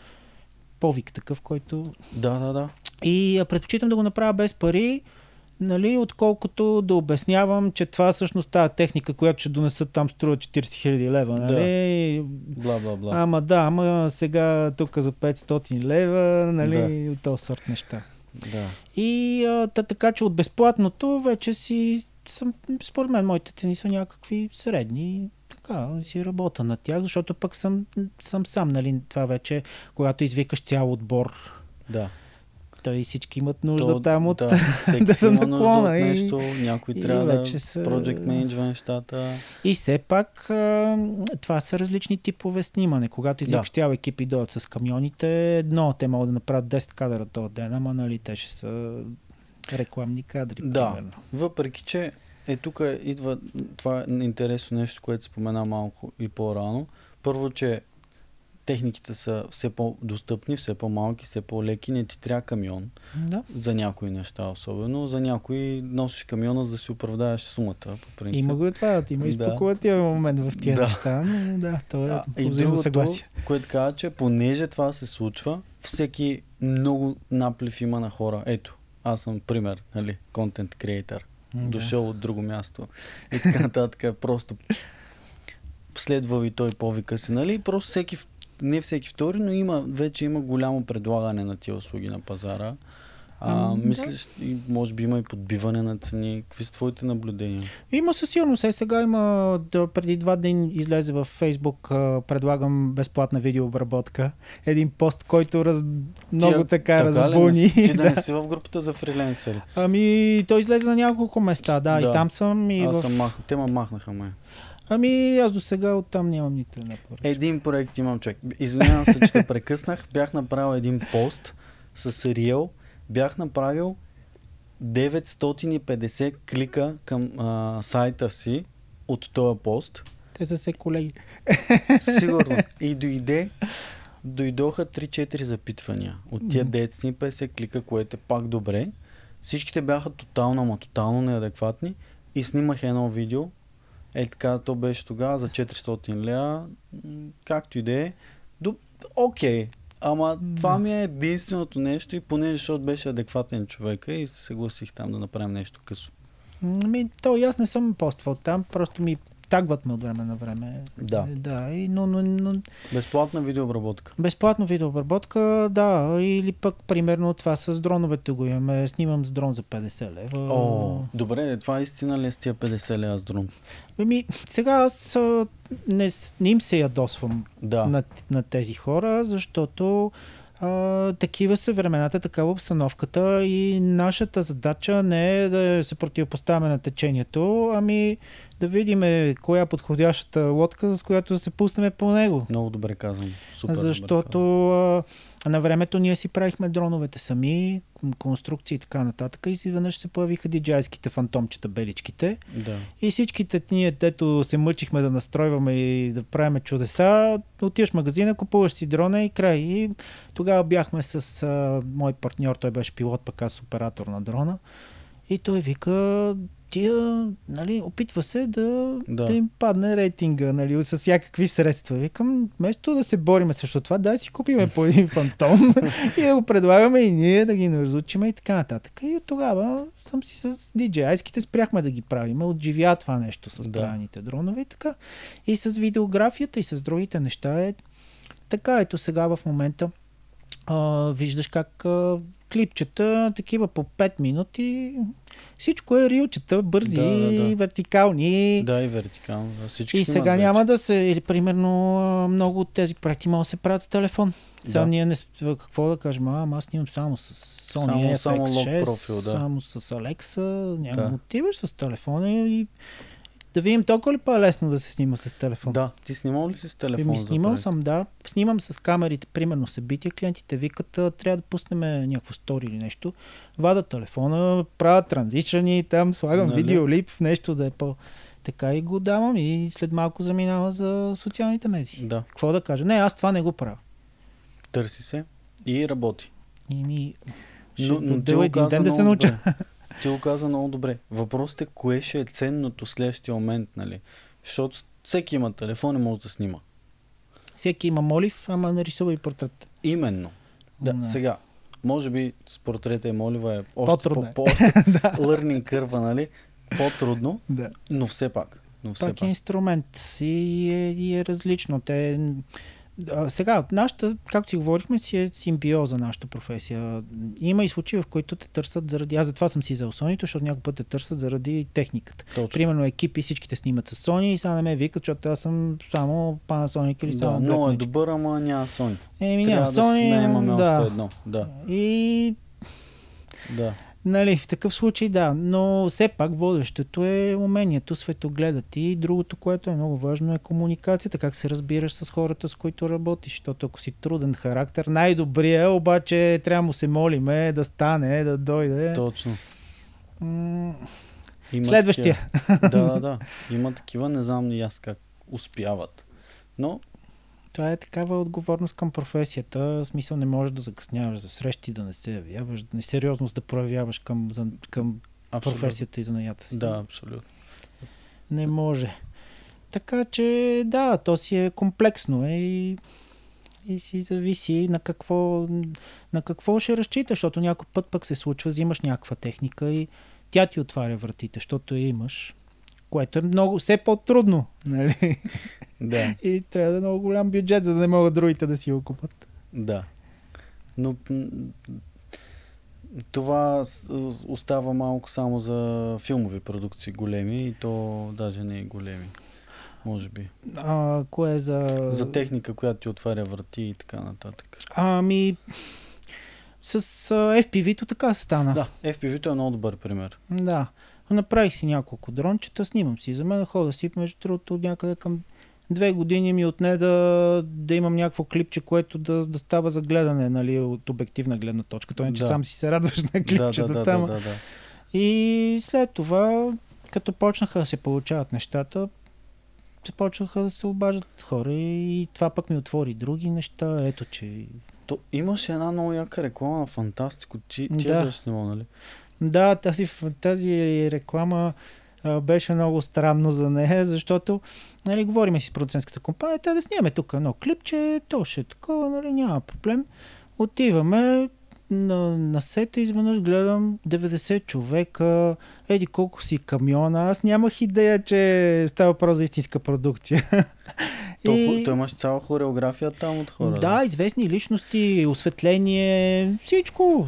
повик такъв, който... Да. И предпочитам да го направя без пари, нали, отколкото да обяснявам, че това всъщност тази техника, която ще донесат там, струва 40 000 лева. Нали? Бла. Ама сега тук за 500 лева, нали, от този сорт неща. Да. И така, че от безплатното вече според мен, моите цени са някакви средни. Така, си работя на тях, защото пък съм сам, нали, това вече, когато извикаш цял отбор. Да. Той всички имат нужда там от да са наклона. Нещо, някой трябва да project менеджва нещата. И все пак това са различни типове снимане. Когато извикаш цял екип и дойдат с камионите, те могат да направят 10 кадра този ден, ама, нали, те ще са рекламни кадри. Примерно. Въпреки че тук идва това интересно нещо, което спомена малко и по-рано. Първо, че техниките са все по-достъпни, все по-малки, все по-леки. Не ти трябва камион. За някои неща особено. За някои носиш камиона, за да си оправдаеш сумата. По принцип. Има го това. Има и спекулативен момент в тия неща. Но това е взаимно съгласие. Което казва, че понеже това се случва, всеки много наплив има на хора. Ето, аз съм пример, нали, контент креатор. Дошъл от друго място. И така нататък. Просто следва и той повика си, нали? Просто не всеки втори, но вече има голямо предлагане на тия услуги на пазара. Мислиш, може би има и подбиване на цени. Какви са твоите наблюдения? Има със сигурност. Сега има, преди 2 дни излезе във Фейсбук, предлагам безплатна видеообработка. Един пост, който много така разбуни. Ти да не си в групата за фриленсери? Той излезе на няколко места, да. И там съм. Те ме махнаха, май. Аз до сега оттам нямам нито една поръчка. Един проект имам, човек. Извинявам се, че те прекъснах. Бях направил един пост с Риел. Бях направил 950 клика към сайта си от този пост. Те са се колеги. Сигурно. И дойдоха 3-4 запитвания. От тия 950 клика, което е пак добре. Всичките бяха тотално неадекватни и снимах едно видео. Така, то беше тогава за 400 лева. Както и да е. Окей. Ама това ми е единственото нещо и понеже защото беше адекватен човека и се съгласих там да направим нещо късо. Аз не съм поствал там, просто ми тагват ме от време на време. Да. Но... Безплатна видеообработка. Безплатна видеообработка, да. Или пък примерно това с дроновете го имаме. Снимам с дрон за 50 лева. Добре, това е истина ли с тия 50 лева с дрон? Сега аз не им се ядосвам на тези хора, защото такива са времената, такава обстановката и нашата задача не е да се противопоставяме на течението, да видим коя е подходящата лодка, с която да се пуснем по него. Много добре казвам. Супер. Защото на времето ние си правихме дроновете сами, конструкции и така нататък и изведнъж се появиха диджайските фантомчета, беличките. Да. И всичките ние, дето се мъчихме да настройваме и да правим чудеса, отиваш в магазина, купуваш си дрона и край. И тогава бяхме с мой партньор, той беше пилот, пък аз оператор на дрона. И той вика, опитва се да им падне рейтинга, с всякакви средства. Викам, вместо да се бориме срещу това, дай си купиме по един фантом и да го предлагаме и ние да ги разучиме и така нататък. И от тогава съм си с DJI-ските спряхме да ги правим. Отживя това нещо с правените дронове и така. И с видеографията и с другите неща е така. Ето сега в момента виждаш как клипчета, такива по 5 минути. Всичко е рилчета, бързи, вертикални. Да, и вертикално. Всички и сега няма да се, или примерно много от тези проекти могат да се правят с телефон. Сега ние не, какво да кажем, аз снимам само с Sony FX6, профил, само с Alexa, няма отиваш с телефона и да видим толкова ли по-лесно да се снима с телефон. Да, ти снимал ли си с телефон? Снимал съм, да. Снимам с камерите, примерно събития, клиентите викат, трябва да пуснем някакво стори или нещо. Вада телефона, правя транзишъни, там слагам видеолип, нещо да е така и го давам и след малко заминава за социалните медии. Да. Какво да кажа? Не, аз това не го правя. Търси се и работи. Но един ден да се науча. Ти го каза много добре. Въпросът е кое ще е ценното следващия момент, нали? Защото всеки има телефон и може да снима. Всеки има молив, ама нарисува и портрет. Именно. Да, сега, може би с портрета и молива е още learning curve, нали? По-трудно, но все пак. Пак е инструмент и е различно. Сега, нашата, както си говорихме, си е симбиоза нашата професия. Има и случаи, в които те търсят заради... Аз затова съм си взел Sony, защото някой път те търсят заради техниката. Точно. Примерно екипи, всичките снимат с Sony и сега не ме викат, защото аз съм само Panasonic или само... много е добър, ама няма Sony. Няма Sony, имаме още едно. Да. И... Да. В такъв случай но все пак водещото е умението, светогледът и другото, което е много важно е комуникацията, как се разбираш с хората, с които работиш, защото ако си труден характер, най-добрия, обаче трябва му се молиме да стане, да дойде. Точно. Следващия. Да. Има такива, не знам и аз как успяват. Но това е такава отговорност към професията. В смисъл не можеш да закъсняваш за срещи, да не се явяваш, несериозност да проявяваш към професията и занаята си. Да, абсолютно. Не може. Така че то си е комплексно и си зависи на какво ще разчиташ, защото някой път пък се случва, взимаш някаква техника и тя ти отваря вратите, защото я имаш, което е все по-трудно, нали? Да. И трябва да е много голям бюджет, за да не могат другите да си го купат. Да. Но Това остава малко само за филмови продукции големи и то даже не е големи. Може би. Кое е за... За техника, която ти отваря врати и така нататък. С FPV-то така стана. Да, FPV-то е много добър пример. Да. Направих си няколко дрончета, снимам си. За мен хода си, между другото, някъде към 2 години ми отне да имам някакво клипче, което да става за гледане, нали, от обективна гледна точка. Той не, че сам си се радваш на клипчета там. Да. И след това, като почнаха да се получават нещата, започнаха да се обаждат хора и това пък ми отвори други неща. Ето, че... Имаше една много яка реклама на Фантастико. Ти я беше снимал, нали? Да, тази реклама беше много странно за нея, защото, нали, говориме си с продуцентската компания, да снимаме тук едно клипче, то ще е такова, нали, няма проблем. Отиваме на сета, изведнъж гледам 90 човека, колко си камиона. Аз нямах идея, че става въпрос за истинска продукция. Той имаш цяла хореография там от хора. Да, известни личности, осветление, всичко.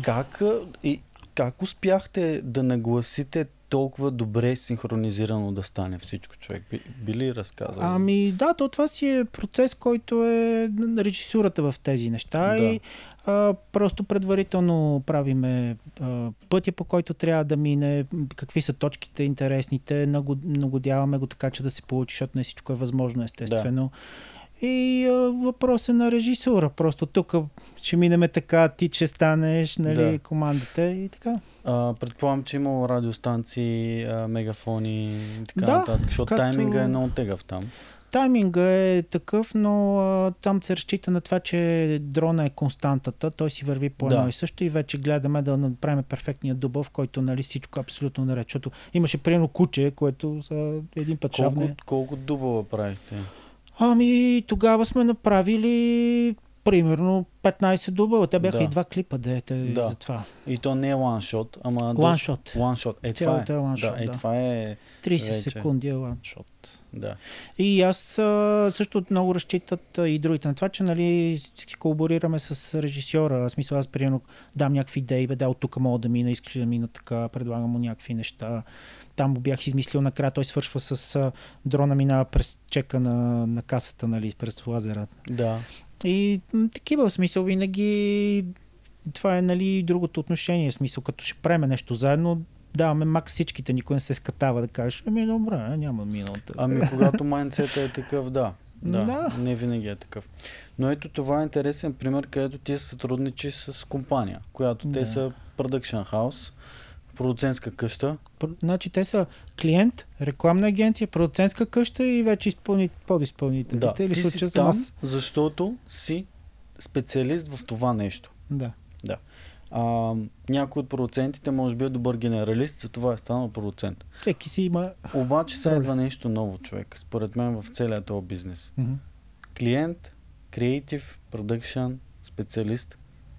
Как успяхте да нагласите толкова добре синхронизирано да стане всичко, човек? Би ли разказал? Това си е процес, който е режисурата в тези неща и просто предварително правиме пътя, по който трябва да мине, какви са точките интересните, нагодяваме го така, че да се получи, защото не всичко е възможно, естествено. Да. И въпрос е на режисура. Просто тук ще минеме така, ти ще станеш, нали, командата и така. Предполагам, че имало радиостанции, мегафони и така нататък, защото тайминга е много тегъв там. Тайминга е такъв, но там се разчита на това, че дрона е константата, той си върви по едно и също и вече гледаме да направим перфектния дубъл, в който, нали, всичко абсолютно наред, защото имаше примерно куче, което за един път шавне. Колко дубъла правихте? Тогава сме направили примерно 15 дубъла. Те бяха и 2 клипа, за това. И то не е one-shot, ама... One-shot. Това е. One-shot, това е... 30 секунди е one-shot. Да. И аз също много разчитат и другите на това, че, нали, колаборираме с режисьора. В смисъл, аз примерно дам някакви идеи, от тук мога да мина, искаш да мина така, предлагам му някакви неща. Там го бях измислил накрая, той свършва с дрона, минава през чека на касата, нали, през лазера. Да. И такива, в смисъл, винаги това е, нали, другото отношение, в смисъл, като ще правим нещо заедно, даваме макс всичките, никой не се скатава да кажеш, добре, няма миналата. Когато майндсетът е такъв, да, не винаги е такъв. Но ето това е интересен пример, където ти се сътрудничиш с компания, която те са Production House, продуцентска къща. Значи те са клиент, рекламна агенция, продуцентска къща и вече подизпълнители. Да, ти си там, защото си специалист в това нещо. Да. Някой от продуцентите може би е добър генералист, за това е станал продуцент. Всеки си има... Обаче сега идва нещо ново, човек, според мен в целия този бизнес. Клиент, креатив, продъкшън, специалист.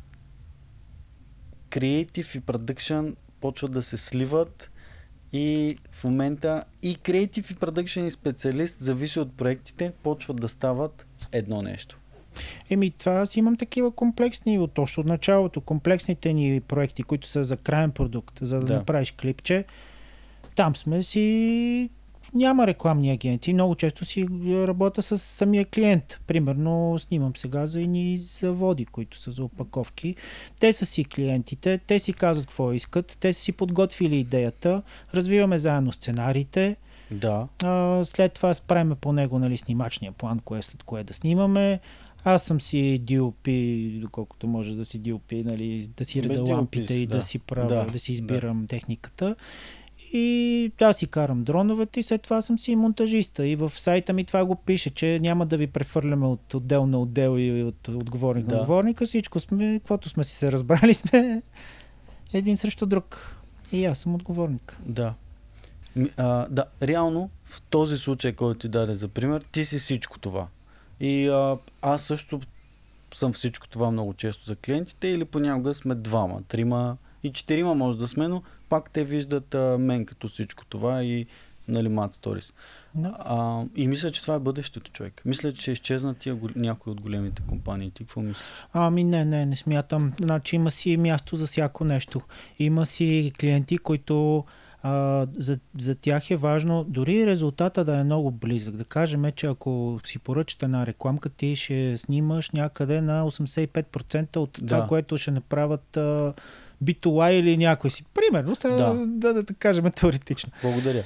Креатив и продъкшън почват да се сливат и в момента и креатив и продъкшън и специалист, зависи от проектите, почват да стават едно нещо. Това аз имам такива комплексни, точно от началото, комплексните ни проекти, които са за краен продукт, за да направиш клипче, там сме си... Няма рекламни агенции. Много често си работя с самия клиент. Примерно снимам сега за едни заводи, които са за опаковки. Те са си клиентите, те си казват какво искат, те са си подготвили идеята, развиваме заедно сценариите. Да. След това справим по него, нали, снимачния план, след кое да снимаме. Аз съм си DOP, доколкото може да си DOP, нали, да си реда лампите и да си правя, да си избирам техниката. И аз си карам дроновете и след това съм си монтажиста. И в сайта ми това го пише, че няма да ви прехвърляме от отдел на отдел и от отговорник на отговорника. Всичко сме, каквото сме си се разбрали, сме един срещу друг. И аз съм отговорник. Да. Реално в този случай, който ти даде за пример, ти си всичко това. И аз също съм всичко това много често за клиентите или понякога сме 2, 3 и 4 може да сме, но пак те виждат мен като всичко това и нали, Mad Stories. Да. И мисля, че това е бъдещето, човек. Мисля, че изчезнат някои от големите компании. Ти какво мислиш? Не смятам. Значи има си място за всяко нещо. Има си клиенти, които за тях е важно дори резултата да е много близък. Да кажем, че ако си поръчате една рекламка, ти ще снимаш някъде на 85% от това, което ще направят B2Y или някой си. Примерно, да кажем теоретично. Благодаря.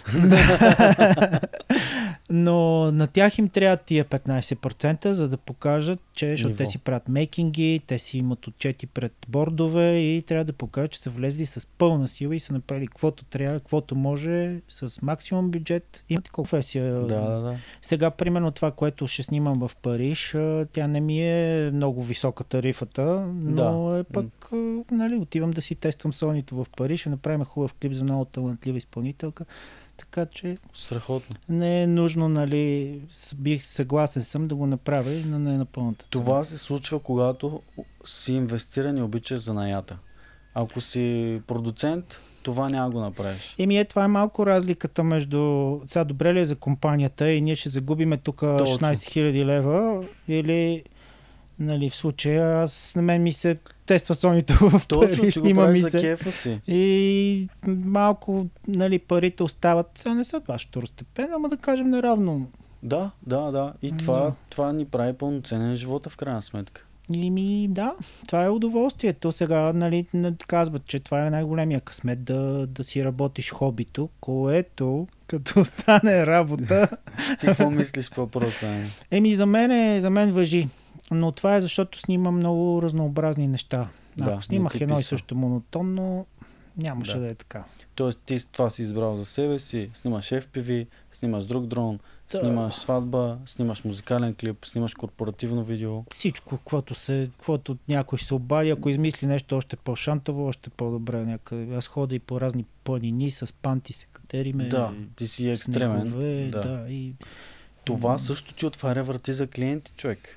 Но на тях им трябва тия 15%, за да покажат, че защото те си правят мейкинги, те си имат отчети пред бордове и трябва да покажат, че са влезли с пълна сила и са направили каквото трябва, каквото може, с максимум бюджет. Имате конфесия. Да. Сега, примерно това, което ще снимам в Париж, тя не ми е много висока тарифата, но е пък, нали, отивам да си тествам Sony-то в Париж, ще направим хубав клип за много талантлива изпълнителка. Така че страхотно. Не е нужно, нали, съгласен съм да го направя и не е на пълната цена. Това се случва, когато си инвестиран и обичаш занаята. Ако си продуцент, това няма го направиш. Това е малко разликата между... Сега добре ли е за компанията и ние ще загубиме тук 16 000 лева или... Нали, в случая на мен ми се тества Sony-то в Париж. Точно, че го правиш за кефа си. И малко, нали, парите остават. Сега не са това второстепенно, ама да кажем неравно. Да. И това ни прави пълноценен живота в крайна сметка. Това е удоволствието. Сега, нали, казват, че това е най-големия късмет да си работиш хобито, което като стане работа... Ти какво мислиш по въпроса? За мен важи. Но това е защото снимам много разнообразни неща. Ако снимах едно и също монотонно, нямаше да е така. Тоест ти това си избрал за себе си, снимаш FPV, снимаш друг дрон, снимаш сватба, снимаш музикален клип, снимаш корпоративно видео. Всичко, каквото някой се обади, ако измисли нещо още по-шантово, още по-добре някъде. Аз ходя и по разни планини с панти, се катериме. Да, ти си екстремен. Снегове, и... Това също ти отваря врати за клиенти, човек.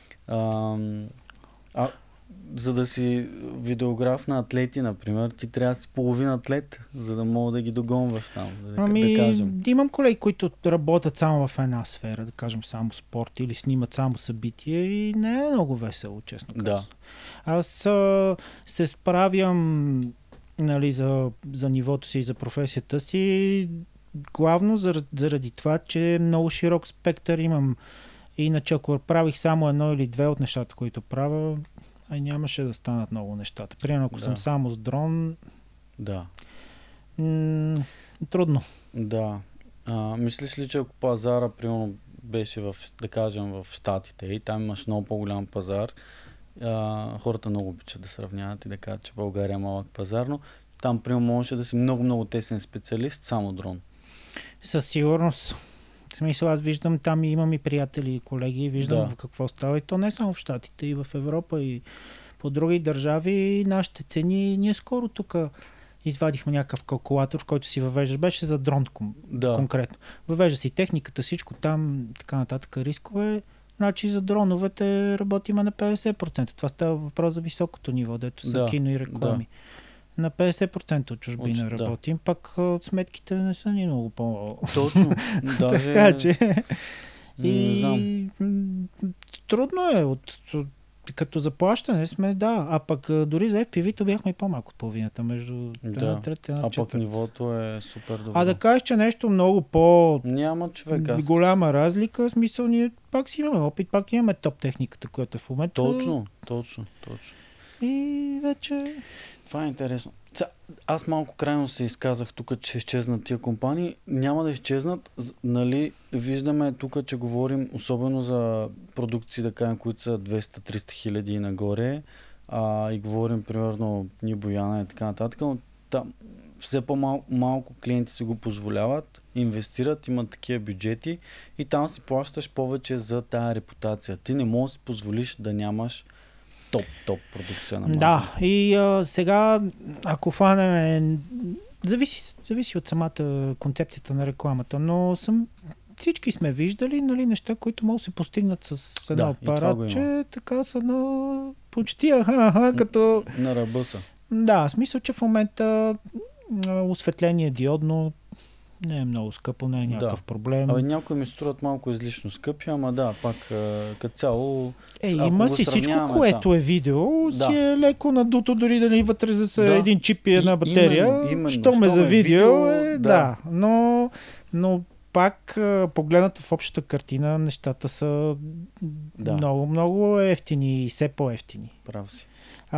За да си видеограф на атлети, например, ти трябва да си половин атлет, за да мога да ги догонваш там. Да кажем. Имам колеги, които работят само в една сфера, да кажем само спорт или снимат само събития и не е много весело, честно казвам. Аз се справям, нали, за нивото си и за професията си, главно заради това, че много широк спектър имам. Иначе, ако правих само едно или две от нещата, които правя, нямаше да станат много нещата. Примерно, ако съм само с дрон, трудно. Да. Мислиш ли, че ако пазара, примерно, беше да кажем, в Щатите и там имаш много по-голям пазар, хората много обичат да сравняват и да кажат, че България е малък пазар, но там, примерно, можеше да си много тесен специалист, само дрон. Със сигурност. В смисъл, аз виждам, там имам и приятели и колеги, виждам какво става и то не само в Щатите, и в Европа, и по други държави. Нашите цени, ние скоро тук извадихме някакъв калкулатор, в който си въвеждаш, беше за дрон конкретно. Въвежда си техниката, всичко там, така нататък, рискове. Значи за дроновете работим на 50%. Това става въпрос за високото ниво, дето са кино и реклами. На 50% от чужбина работим, пък сметките не са ни много по... Точно. Така че... И трудно е. Като заплащане сме, а пък дори за FPV-то бяхме и по-малко от половината между трета. А пък нивото е супер добро. Да кажеш, че нещо много няма човек. Голяма разлика, в смисъл ние пак си имаме опит, пак имаме топ техниката, която е в момента. Точно. И вече... Това е интересно. Аз малко крайно се изказах тук, че изчезнат тия компании. Няма да изчезнат. Нали, виждаме тук, че говорим особено за продукции, да кажем, които са 200-300 хиляди и нагоре. И говорим примерно ни Бояна и така нататък. Но там все по-малко клиенти си го позволяват, инвестират, имат такива бюджети и там си плащаш повече за тая репутация. Ти не можеш да си позволиш да нямаш топ продукция на маса. Да, и сега, ако фанем, зависи от самата концепцията на рекламата, но всички сме виждали, нали, неща, които могат да се постигнат с едно апаратче, така са на почти като... На ръба са. Да, в смисъл, че в момента осветление диодно Не е много скъпо, не е някакъв проблем. Абе, някои ми струват малко излишно скъпи, ама да, пак като цяло... Има си всичко, което е видео, си е леко надуто, дори да ни вътре за са един чип и една батерия. Именно, що ме за видео но пак погледнато в общата картина, нещата са много, много ефтини и все по-ефтини. Прав си.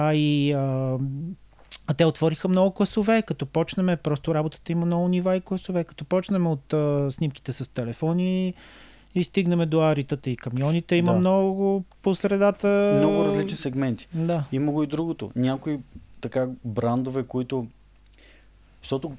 Те отвориха много класове, като почнем, просто работата има много нива и класове, като почнем от снимките с телефони и стигнем до аритата и камионите, има много по средата. Много различни сегменти. Да. Има го и другото. Някои така брандове, които... Защото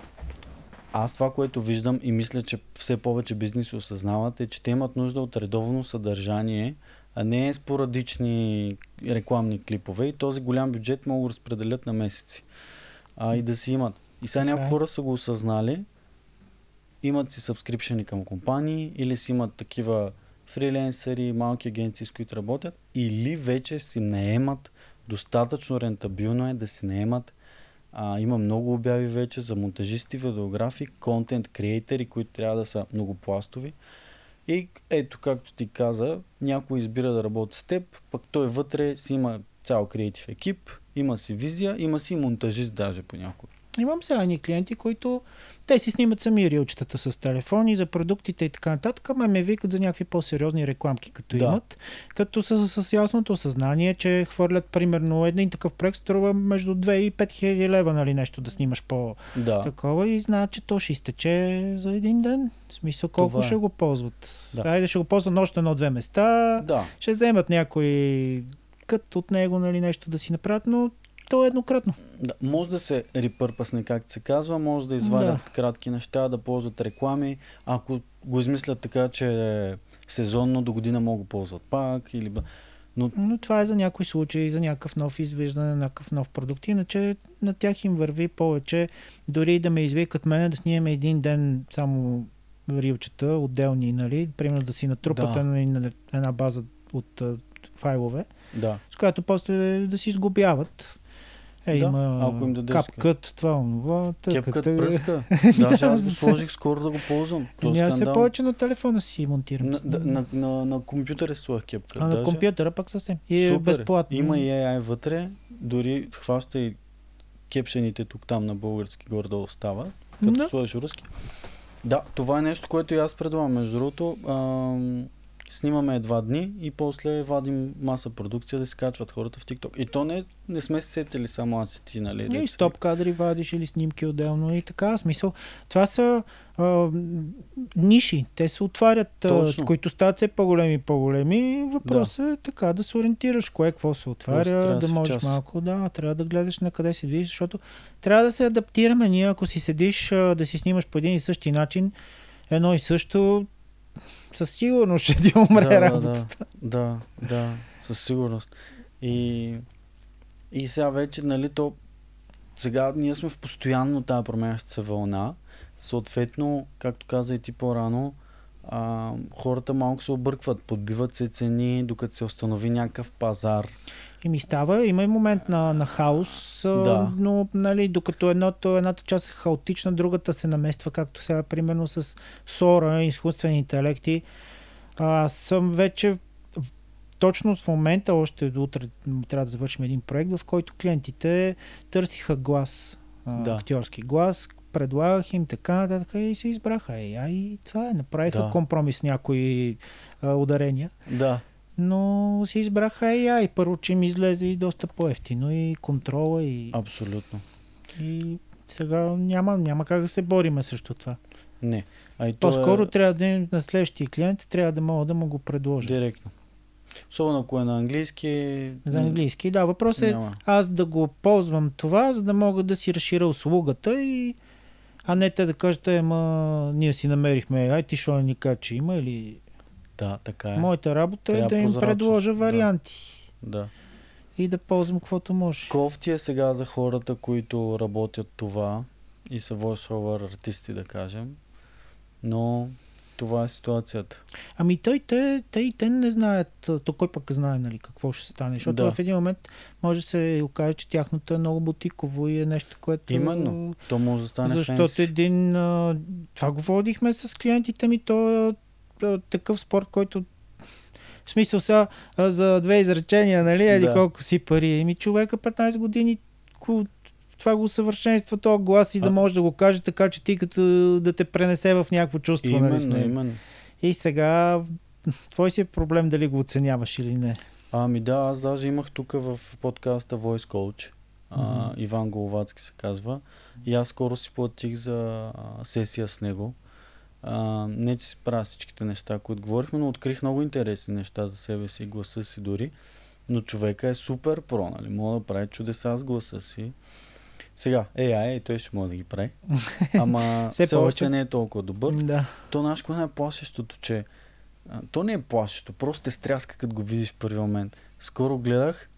аз това, което виждам и мисля, че все повече бизнеси осъзнават, е, че те имат нужда от редовно съдържание, а не спорадични рекламни клипове и този голям бюджет могат да разпределят на месеци. И да си имат. И сега някои хора са го осъзнали, имат си сабскрипшени към компании или си имат такива фриленсъри, малки агенции, с които работят, или вече си наемат, достатъчно рентабилно е да си наемат. Има много обяви вече за монтажисти, видеографи, контент креатори, които трябва да са многопластови. И ето, както ти каза, някой избира да работи с теб, пък той вътре си има цял креатив екип, има си визия, има си монтажист даже понякога. Имам сега едни клиенти, които те си снимат сами рилчетата с телефони за продуктите и така нататък, ама ме викат за някакви по-сериозни рекламки, като имат, като с ясното съзнание, че хвърлят примерно един такъв проект струва между 2 и 5 хиляди лева, нали, нещо да снимаш по-такова и знаят, че то ще изтече за един ден. В смисъл, колко ще го ползват. Айде ще го ползват още 1-2 места, ще вземат някой кът от него, нали, нещо да си направят, но то е еднократно. Да, може да се репърпъсне, както се казва, може да извадят кратки неща, да ползват реклами. Ако го измислят така, че е сезонно, до година могат да ползват пак. Но това е за някои случаи, за някакъв нов извеждане, някакъв нов продукт. Иначе на тях им върви повече. Дори да ме извикат мене да снимем един ден само рилчета, отделни, нали, примерно да си натрупат на една база от файлове, с която после да си изгубяват. Има капкът, това. Кепкът пръска. Даже аз го сложих скоро да го ползвам. Аз се повече на телефона си монтирам. На компютъра сложих кепкът. На компютъра пък съвсем. И е безплатно. Има и AI вътре, дори хваща и кепшените тук-там на български горе-долу става, като сложиш руски. Да, това е нещо, което и аз предлагам. Между другото, снимаме 2 дни и после вадим маса продукция да се качват хората в TikTok. И то не сме се сетили само аз и ти, нали? И стоп кадри вадиш или снимки отделно и така. Смисъл, това са ниши. Те се отварят, които стават все по-големи и по-големи. Въпросът е така да се ориентираш кое какво се отваря, да можеш малко, трябва да гледаш на къде се движиш, защото трябва да се адаптираме. Ние, ако си седиш да си снимаш по един и същи начин, едно и също, със сигурност ще ти умре работата. Да, със сигурност. И сега вече, нали, сега ние сме в постоянно тази променяща се вълна. Съответно, както каза и ти по-рано, хората малко се объркват, подбиват се цени, докато се установи някакъв пазар. Има и момент на хаос, но, нали, докато едната част е хаотична, другата се намества, както сега примерно с Sora, изкуствени интелекти. Аз съм вече точно в момента, още до утре трябва да завършим един проект, в който клиентите търсиха глас, актьорски глас, предлагах им така и се избраха. И това е, направиха компромис с някои ударения. Да. Но си избраха AI. Първо, че им излезе и доста по-ефтино и контрола и... Абсолютно. И сега няма как да се бориме срещу това. Не. По-скоро трябва да на следващия клиент трябва да мога да му го предложа. Директно. Особено ако е на английски... За английски, да. Въпросът е аз да го ползвам това, за да мога да си разширя услугата а не те да кажат, ние си намерихме, ти шо ни кажа, че има или... Да, така е. Моята работа е да им предложа варианти. Да. И да ползвам каквото може. Кофти е сега за хората, които работят това и са voice-over артисти, да кажем. Но това е ситуацията. Ами те не знаят, то кой пък знае, нали, какво ще стане, защото в един момент може да се окаже, че тяхното е много бутиково и е нещо, което... Именно, то може да стане защото фенси. това го водихме с клиентите ми, то е такъв спорт, който в смисъл сега за 2 изречения, нали, колко си пари. Еми човека 15 години това го усъвършенства този глас и да може да го каже така, че ти като да те пренесе в някакво чувство. Именно. И сега твой си е проблем дали го оценяваш или не. Ами да, аз даже имах тук в подкаста Voice Coach. Иван Головацки се казва. И аз скоро си платих за сесия с него. Не, че си правя всичките неща, които говорихме, но открих много интересни неща за себе си и гласа си дори. Но човека е супер про, нали? Мога да прави чудеса с гласа си. Сега, той ще може да ги прави. Ама все още не е толкова добър. Да. То нашко не е плашещото, че то не е плашещо, просто те стряска, като го видиш в първи момент. Скоро гледах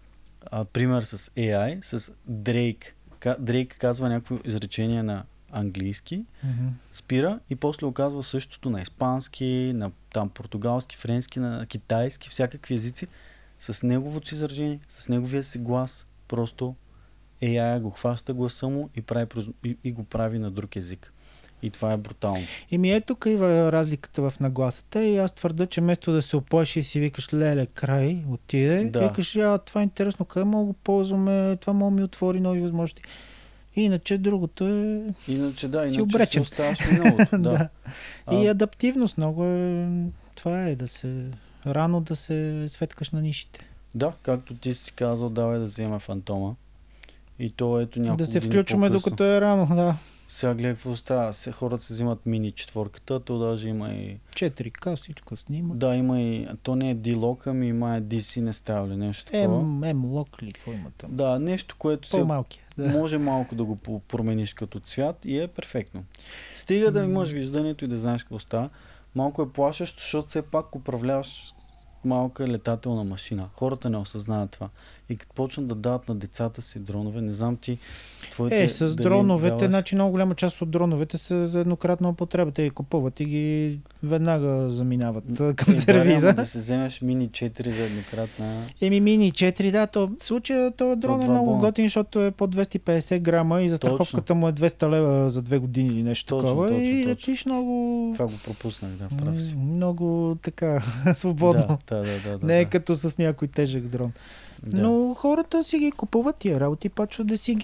пример с AI, с Дрейк. Дрейк казва някакво изречение на английски, спира и после оказва същото на испански, на там португалски, френски, на китайски, всякакви езици, с неговото си изражение, с неговия си глас, просто AI го хваща гласа му и го прави на друг език. И това е брутално. Ето тук има разликата в нагласата и аз твърда, че вместо да се оплаши и си викаш леле, край, отиде, викаш, това е интересно, къде мога го ползваме, това мога ми отвори нови възможности. Иначе другото е... Иначе си оставаш миналото. Да. И адаптивност много е... Това е рано да се светкаш на нишите. Да, както ти си казал, давай да взема Фантома. И то ето няколко да се включваме докато е рано, да. Сега гледай какво става. Хората се взимат мини 4-ката, то даже има и... 4К всичко снима. Да, има и... То не е D-Lock, ами има и DC не става ли нещо такова. M-Lock ли, какво има там? Да, нещо, което по-малки. Може малко да го промениш като цвят и е перфектно. Стига да имаш виждането и да знаеш какво става. Малко е плашещо, защото все пак управляваш малка летателна машина. Хората не осъзнават това. И като почнат да дават на децата си дронове, не знам ти твоите... С дроновете, значи много голяма част от дроновете са за еднократна употреба. Те ги купуват и ги веднага заминават към сервиза. Да се вземеш мини 4 за еднократна... Мини 4, да, в случая този дрон е много готин, защото е по 250 грама и застраховката му е 200 лева за 2 години или нещо такова. И летиш много... Това го пропуснах, да, прав си. Много така свободно. Да. Не е като с някой тежък дрон. Да. Но хората си ги купуват тия работи, почват да си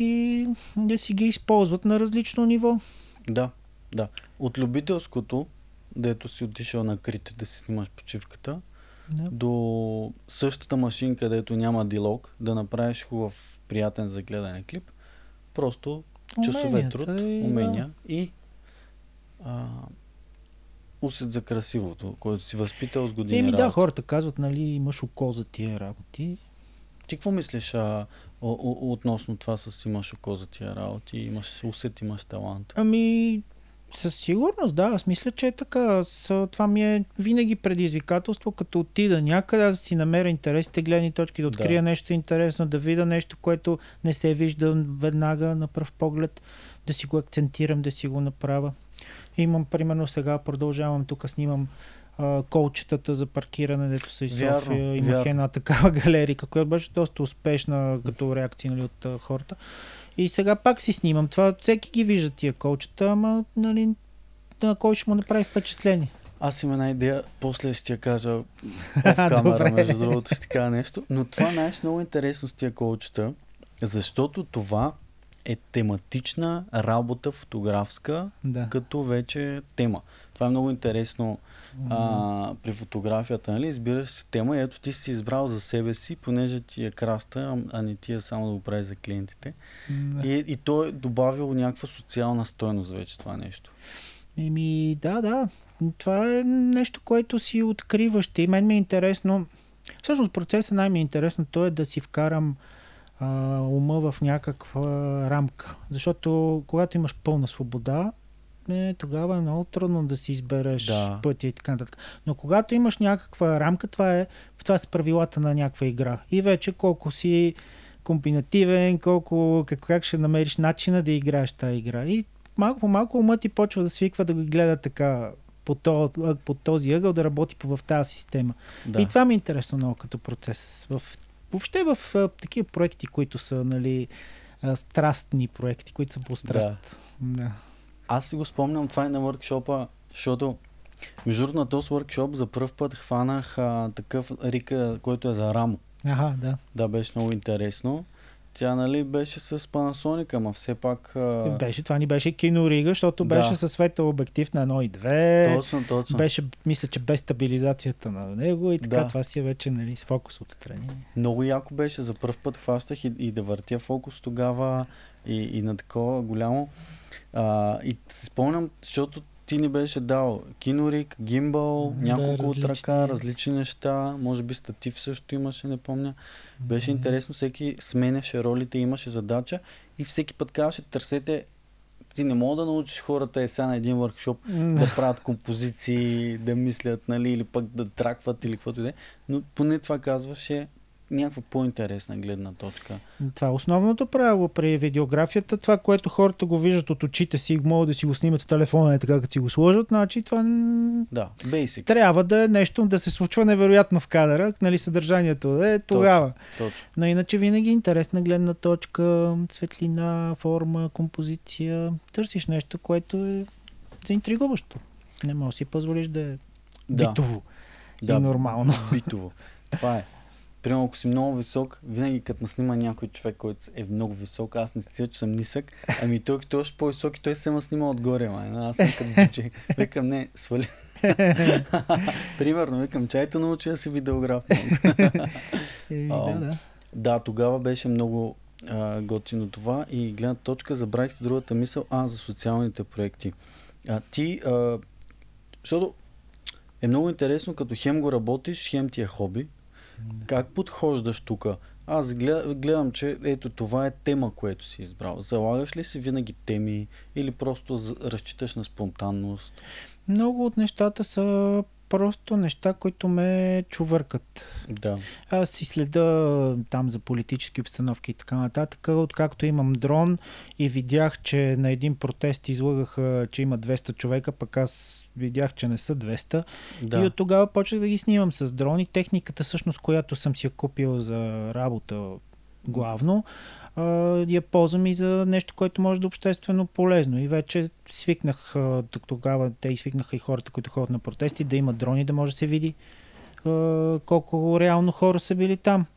ги използват на различно ниво. Да. От любителското, дето си отишъл на Крит да си снимаш почивката, до същата машинка, където няма D-Lock, да направиш хубав, приятен за гледане клип. Просто часове труд, умения и усет за красивото, който си възпитал с години работа. Хората казват, нали, имаш око за тия работи. Ти какво мислиш относно това имаш око за тия работи, имаш усет, имаш талант? Със сигурност, да. Аз мисля, че е така. Това ми е винаги предизвикателство, като отида някъде, да си намеря интересните гледни точки, да открия нещо интересно, да видя нещо, което не се вижда веднага на пръв поглед, да си го акцентирам, да си го направя. Имам, примерно сега продължавам, тук снимам колчетата за паркиране, дето са и София. Имах една такава галерика, която беше доста успешна като реакция, нали, от хората. И сега пак си снимам. Това всеки ги вижда тия колчета, ама нали, на кой ще му направи впечатление. Аз имам една идея, после ще я кажа в камера, между другото ще ти кажа нещо. Но това много интересно с тия колчета, защото това е тематична работа фотографска, като вече тема. Това е много интересно при фотографията, нали? Избираш си тема и ето ти си избрал за себе си, понеже ти е краста, а не ти е само да го прави за клиентите. И то е добавило някаква социална стойност вече това нещо. Да. Това е нещо, което си откриваш. И мен ми е интересно. Всъщност процесът най-ми е интересно, то е да си вкарам ума в някаква рамка. Защото когато имаш пълна свобода, тогава е много трудно да си избереш пътя и така нататък. Но когато имаш някаква рамка, това са правилата на някаква игра. И вече колко си комбинативен, как ще намериш начина да играеш тази игра. И малко по малко умът ти почва да свиква да го гледа така по този ъгъл да работи в тази система. Да. И това ми е интересно много като процес. Въобще в такива проекти, които са, нали, страстни проекти, които са по страст. Да. Аз си го спомням, това е на въркшопа, защото между другото на този въркшоп за пръв път хванах такъв рика, който е за рамо. Ага, да. Да, беше много интересно. Тя, нали, беше с Panasonic, ама все пак... Това ни беше кинорига, защото беше със светъл обектив на 1.2. Точно. Беше, мисля, че без стабилизацията на него и така, това си е вече, нали, с фокус отстрани. Много яко беше, за първ път хващах и да въртя фокус тогава и на такова голямо. И се спомням, защото ти ни беше дал кинориг, гимбал, няколко от ръка, различни неща, може би статив също имаше, не помня. Беше интересно, всеки сменяше ролите, имаше задача и всеки път казваше, търсете, ти не мога да научиш хората сега на един въркшоп да правят композиции, да мислят, нали, или пък да тракват или каквото и да е, но поне това казваше някаква по-интересна гледна точка. Това е основното правило при видеографията. Това, което хората го виждат от очите си, могат да си го снимат с телефона и така, като си го сложат, значи това basic. Трябва да е нещо, да се случва невероятно в кадъра, нали, съдържанието да е тогава. Точно. Но иначе винаги интересна гледна точка, светлина, форма, композиция. Търсиш нещо, което е заинтригуващо. Не можеш да си позволиш да е битово и нормално. Битово. Това е. Примерно, ако си много висок, винаги като ме снима някой човек, който е много висок, аз не си, че съм нисък, ами той като е още по-висок и той се ме снима отгоре, аз съм като диче. Викам, не, свали. Примерно, викам, чайто научи да си видеограф. Да, тогава беше много готино това и гледна точка, забравих си другата мисъл, за социалните проекти. Защото е много интересно, като хем го работиш, хем ти е хоби. Как подхождаш тук? Аз гледам, че ето това е тема, което си избрал. Залагаш ли си винаги теми или просто разчиташ на спонтанност? Много от нещата са просто неща, които ме чувъркат. Да. Аз си следа там за политически обстановки и така нататък. Откакто имам дрон и видях, че на един протест излъгаха, че има 200 човека, пък аз видях, че не са 200. Да. И от тогава почнах да ги снимам с дрон и техниката, всъщност, която съм си я купил за работа главно, я ползвам и за нещо, което може да е обществено полезно. И вече свикнах, тогава те свикнаха и хората, които ходят на протести, да имат дрони, да може да се види колко реално хора са били там.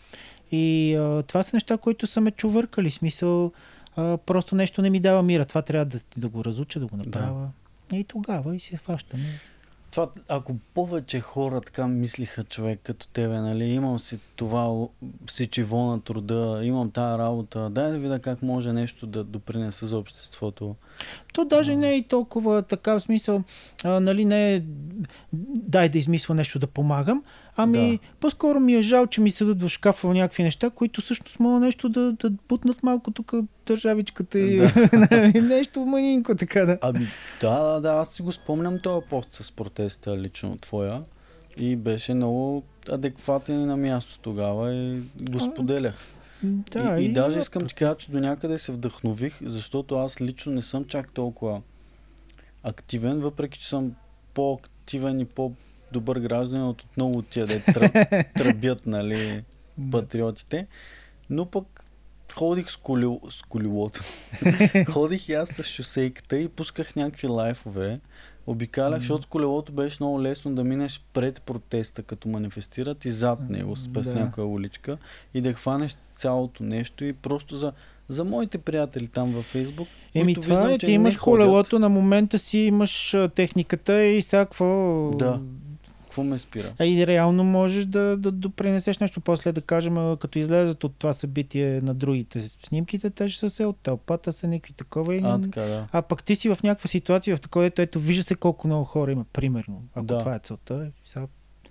И това са неща, които са ме чувъркали. Смисъл, просто нещо не ми дава мира. Това трябва да го разуча, да го направя. Да. И тогава и се хващаме. Това, ако повече хора така мислиха, човек като тебе, нали, имам си това сечиво на труда, имам тая работа, дай да видя как може нещо да допринесе за обществото. То даже не е и толкова така в смисъл, нали, не е дай да измисля нещо да помагам, по-скоро ми е жал, че ми седат в шкафа някакви неща, които всъщност могат нещо да бутнат малко тук държавичката и нещо манинко така да. Аз си го спомням този пост с протеста лично твоя и беше много адекватен на място тогава и го споделях. И даже искам ти кажа, че до някъде се вдъхнових, защото аз лично не съм чак толкова активен, въпреки че съм по-активен и по-добър гражданин от много тия, да тръбят, нали, патриотите. Но пък ходих с колелото. Ходих и аз с шосейката и пусках някакви лайфове. Обикалях, защото с колелото беше много лесно да минеш пред протеста, като манифестират и зад него, през някоя уличка и да хванеш цялото нещо и просто за моите приятели там във Фейсбук. Това е, ти имаш колелото, на момента си имаш техниката и всякакво... Да. Какво ме спира? И реално можеш да допринесеш нещо. После да кажем, като излезат от това събитие на другите снимките, те ще са се от тълпата, са някакви такова. Така, да. А пък ти си в някаква ситуация, в такова, ето вижда се колко много хора има, примерно. Ако това е целта, сега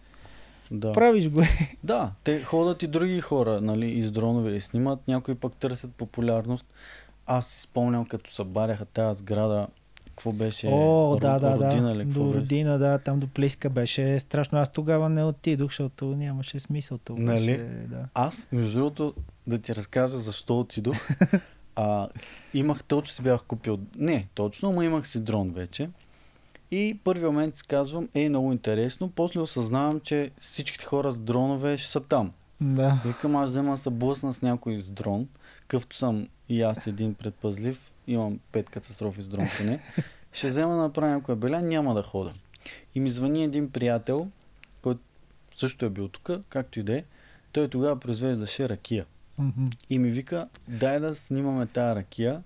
правиш го. Да, те ходят и други хора, нали, из дронове и снимат, някои пък търсят популярност. Аз си спомням, като събаряха тази сграда, какво беше? Родина ли? До Родина, там до Плиска беше страшно. Аз тогава не отидох, защото нямаше смисъл това. Нали? Аз, между другото, да ти разкажа защо отидох. Имах точно си бях купил, не точно, но имах си дрон вече. И първият момент си казвам, много интересно. После осъзнавам, че всичките хора с дронове ще са там. Да. Викам, аз взема да се блъсна с някой с дрон, къвто съм и аз един предпазлив, имам 5 катастрофи с дрон поне, ще взема да направя някоя беля, няма да хода. И ми звъни един приятел, който също е бил тук, както и да е, той тогава произвеждаше ракия. И ми вика, дай да снимаме тая ракия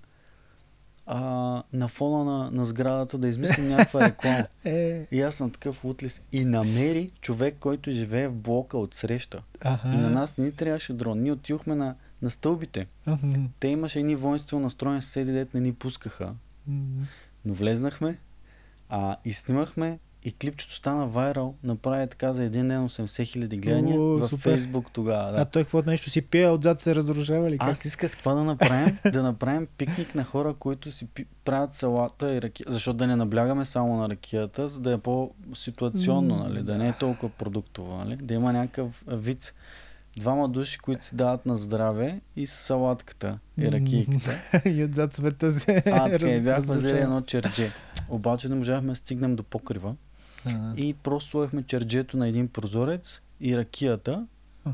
на фона на сградата, да измислим някаква реклама. И аз съм такъв утлис. И намери човек, който живее в блока от среща. И на нас не ни трябваше дрон. Ние отидохме на стълбите. Те имаше едни воинствено настроени съседи, дето не ни пускаха. Но влезнахме и снимахме и клипчето стана вайрал, направи така за един ден 80 000 гледания във Фейсбук тогава. Да. А той какво нещо си пие, отзад се разрушава ли? Аз исках това да направим пикник на хора, които си правят салата и ракия, защото да не наблягаме само на ракията, за да е по-ситуационно, нали? Да не е толкова продуктово, нали? Да има някакъв вид. 2 души, които си дават на здраве и с салатката и ракийката. И отзад света се така, бяхме взели едно чердже. Обаче не можахме да стигнем до покрива. И просто сложихме черджето на един прозорец и ракията.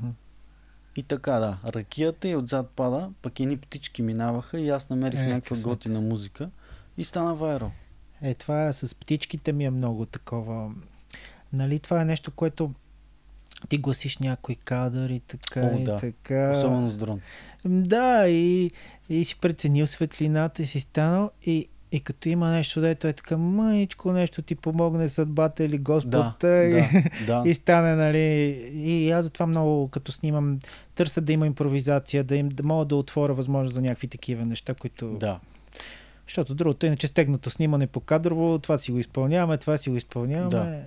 И така, да. Ракията и отзад пада, пък едни птички минаваха и аз намерих някаква готина музика и стана вайрал. Това с птичките ми е много такова. Нали, това е нещо, което ти гласиш някой кадър и така, и така. Особено с дрон. Да, и си преценил светлината и си станал и като има нещо, дето е така мъничко нещо ти помогне съдбата или Господ и стане, нали. И аз затова много, като снимам, търся да има импровизация, да мога да отворя възможност за някакви такива неща, които... Да. Защото другото, иначе стегнато снимане по кадрово, това си го изпълняваме. Да.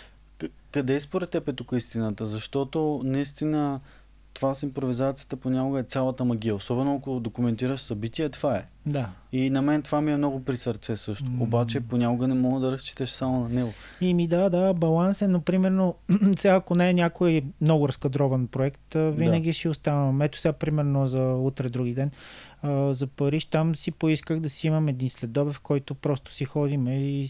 Къде според теб е тук истината? Защото наистина това с импровизацията понякога е цялата магия. Особено ако документираш събитие, това е. Да. И на мен това ми е много при сърце също. Обаче понякога не мога да разчиташ само на него. Да, баланс е, но примерно сега ако не е някой много разкадрован проект, винаги ще оставам. Ето сега примерно за утре други ден за Париж, там си поисках да си имам един следобед, в който просто си ходим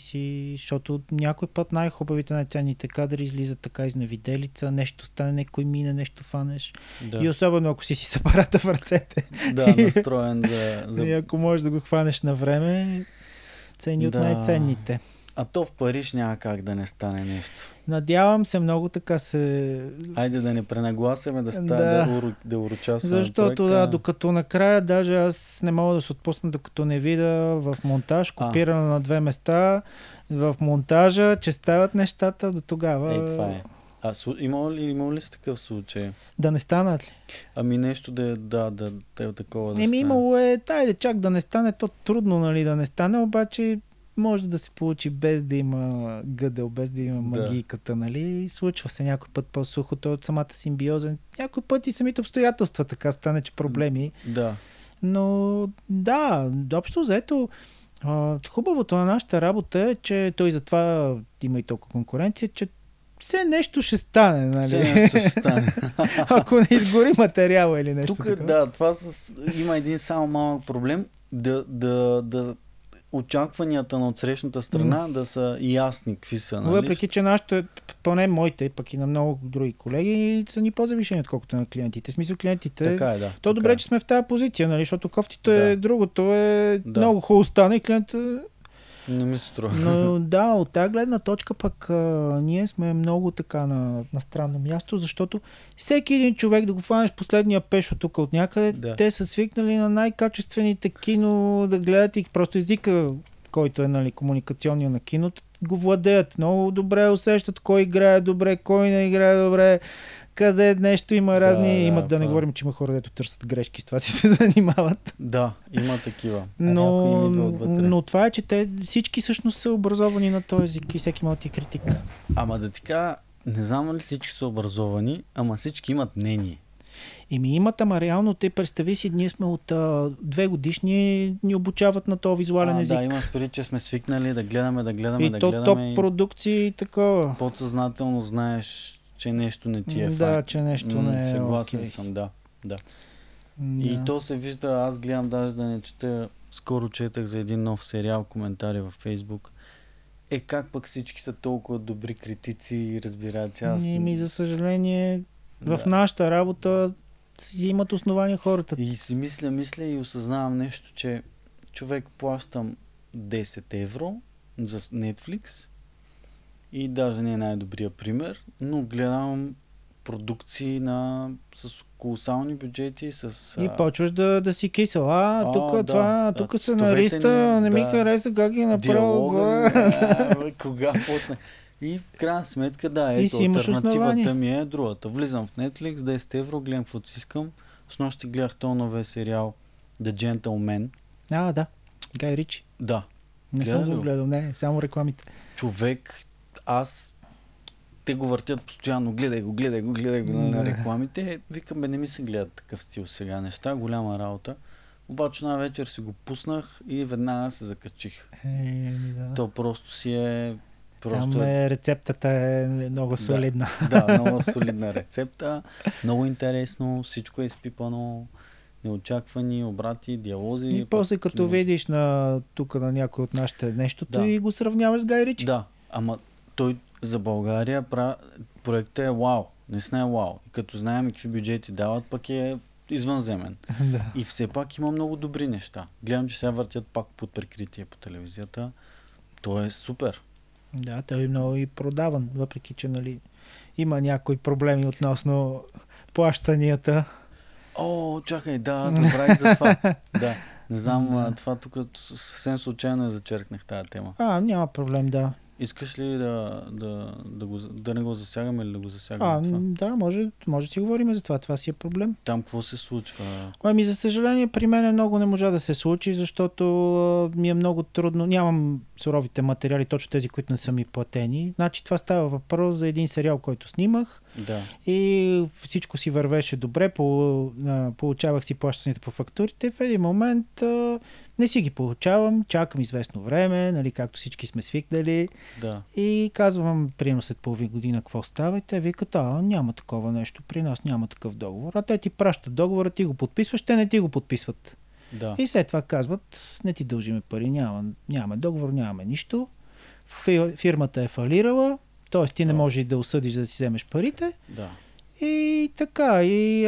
защото някой път най-хубавите, най-ценните кадри излизат така изневиделица, нещо стане, някой мине, нещо фанеш. Да. И особено ако си с апарата в ръцете. Да, настроен за... И ако можеш да го хванеш на време, цени от най-ценните. А то в Париж няма как да не стане нещо. Надявам се, много така се... Айде да не пренагласяме да стане да урочасваме. Защото докато накрая даже аз не мога да се отпусна, докато не видя в монтаж, копирано на 2 места, в монтажа, че стават нещата до тогава. Това е. Имало ли си такъв случай? Да не станат ли? Нещо да е такова да стане. Имало чак да не стане, то трудно, нали, да не стане, обаче може да се получи без да има гъдел, без да има магийката, нали? Случва се някой път по-сухото от самата симбиоза. Някой път и самите обстоятелства така стане, че проблеми. Да. Но общо взето хубавото на нашата работа е, че той затова има и толкова конкуренция, че все нещо ще стане, нали? Все нещо ще стане. Ако не изгори материала или нещо такова. Това има един само малък проблем. Да очакванията на отсрещната страна да са ясни, какви са. Нали? Въпреки, че нашите, поне моите, пък и на много други колеги, са ни по-завишени, отколкото на клиентите. В смисъл клиентите... Така е, да. То добре, че сме в тази позиция, нали? Защото кофтито е другото, много хубаво стане и клиентът... Не ми се струва. Но от тази гледна точка пък ние сме много така на странно място, защото всеки един човек да го фанеш последния пешо тук от някъде, те са свикнали на най-качествените кино да гледат и просто езика, който е, нали, комуникационния на киното, го владеят. Много добре усещат кой играе добре, кой не играе добре, къде нещо има разни... Да не говорим, че има хора, дето търсят грешки, с това си се занимават. Да, има такива. Но това е, че те всички всъщност са образовани на този език и всеки има ти критика. Ама да ти кажа, не знам ли всички са образовани, ама всички имат мнение. Имат, ама реално те представи си, ние сме от 2 годишни, ни обучават на този визуален език. Да, имаш преди, че сме свикнали да гледаме. И топ продукции и такова. Подсъзнателно знаеш, че нещо не ти е факт. Че нещо не е. Съгласен съм, да. И то се вижда, аз гледам даже да не чета, скоро четах за един нов сериал, коментари във Фейсбук. Как пък всички са толкова добри критици и разбират, че аз... За съжаление, в нашата работа си имат основания хората. И си мисля и осъзнавам нещо, че човек плащам 10 евро за Netflix и даже не е най-добрия пример, но гледам продукции с колосални бюджети, И почваш да си кисел. Тук са на риста, не ми хареса как ги направил. Кога почна? И в крайна сметка, алтернативата ми е другата. Влизам в Netflix, 10 евро, гледам каквото си искам. С нощи гледах този новия сериал The Gentleman. Да. Гай Ричи. Да. Не съм го гледал, не, само рекламите. Човек, те го въртят постоянно, гледай го на рекламите. Викам, не ми се гледат такъв стил сега неща, голяма работа. Обаче една вечер си го пуснах и веднага се закачих. То просто си е... Там рецептата е много солидна. Много солидна рецепта, много интересно, всичко е изпипано, неочаквани обрати, диалози. И после като видиш тук на някой от нашите нещото и го сравняваш с Гай Ричи. Да, ама той за България проектът е вау, наистина е вау. И като знаем какви бюджети дават, пък е извънземен. И все пак има много добри неща. Гледам, че сега въртят пак под прикритие по телевизията. То е супер. Да, той е много и продаван, въпреки че има някои проблеми относно плащанията. Чакай, забравих за това. Не знам, това тук съвсем случайно зачеркнах тази тема. Няма проблем, да. Искаш ли да не го засягаме или да го засягаме това? Да, може да си говорим за това. Това си е проблем. Там какво се случва? За съжаление, при мен много не можа да се случи, защото ми е много трудно. Нямам суровите материали, точно тези, които не са ми платени. Значи това става въпрос за един сериал, който снимах. Да. И всичко си вървеше добре, получавах си плащанията по фактурите. В един момент не си ги получавам, чакам известно време, както всички сме свикнали. Да. И казвам, примерно след половин година, какво става? И те викат, няма такова нещо, при нас няма такъв договор. А те ти пращат договора, ти го подписваш, те не ти го подписват. Да. И след това казват, не ти дължиме пари, нямаме договор, нямаме нищо. Фирмата е фалирала, т.е. ти не можеш да осъдиш да си вземеш парите. Да. И така,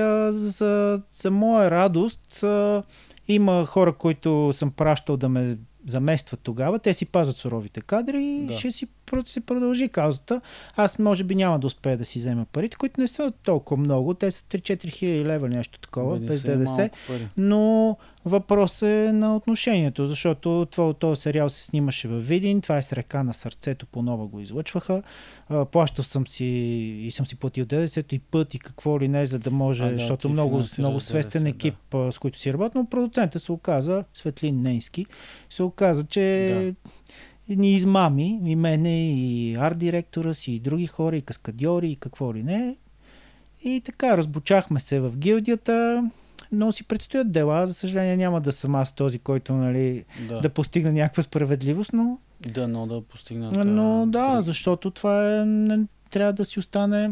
за моя радост, има хора, които съм пращал да ме заместват тогава. Те си пазят суровите кадри и ще си продължи каузата. Аз може би няма да успея да си взема парите, които не са толкова много. Те са 3-4 хиляди лева, нещо такова, без ДДС. Но въпрос е на отношението, защото този сериал се снимаше във Видин, това е с Река на сърцето, по нова го излъчваха. Плащал съм си и съм си платил ДДС-то и път и какво ли не, за да може, защото много свестен екип, с който си работил, но продуцента се оказа, Светлин Ненски, се оказа, че ни измами, и мене, и арт-директора си, и други хора, и каскадьори, и какво ли не. И така, разбучахме се в гилдията, но си предстоят дела. За съжаление няма да съм аз този, който да постигна някаква справедливост, но... Да постигна... Но защото това трябва да си остане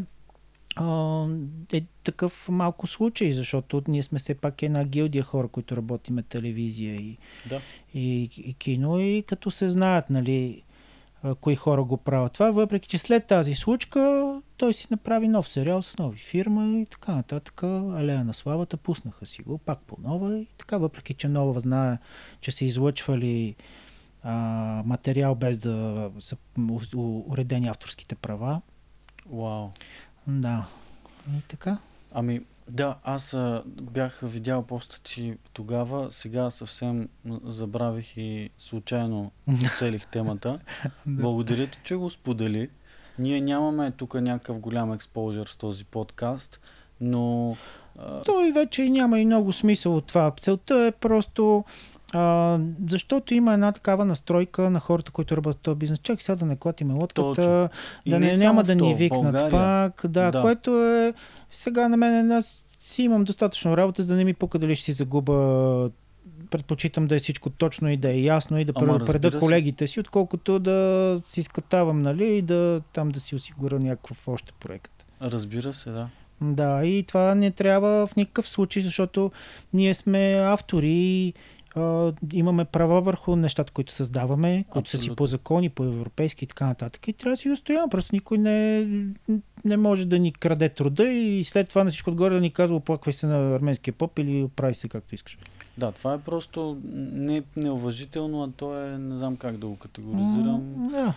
такъв малко случай, защото ние сме все пак една гилдия хора, които работиме телевизия и кино, и като се знаят, кои хора го правят това, въпреки че след тази случка той си направи нов сериал с нови фирма и така нататък. Алея на славата, пуснаха си го пак по нова и така, въпреки че нова знае, че са излъчвали материал без да са уредени авторските права. Вау. Да. И така. Аз бях видял поста ти тогава, сега съвсем забравих и случайно оцелих темата. Благодаря ти, че го сподели. Ние нямаме тук някакъв голям експожър с този подкаст, но... Той вече няма и много смисъл от това. Целта е просто... защото има една такава настройка на хората, които работят в този бизнес. Чакай сега да не клатиме лодката, няма да ни викнат пак. Което е... Сега на мен си имам достатъчно работа, за да не ми пука дали ще си загуба. Предпочитам да е всичко точно и да е ясно и да предупредя колегите си, отколкото да си скатавам, и да си осигуря някакъв още проект. Разбира се, да. Да, и това не трябва в никакъв случай, защото ние сме автори, имаме права върху нещата, които създаваме, които са си Абсолютно. по закони, по европейски и така нататък. И трябва да си устояваме. Просто никой не може да ни краде труда и след това на всичко отгоре да ни казва оплаквай се на арменския поп или оправи се както искаш. Да, това е просто не неуважително, а то е, не знам как да го категоризирам. Да.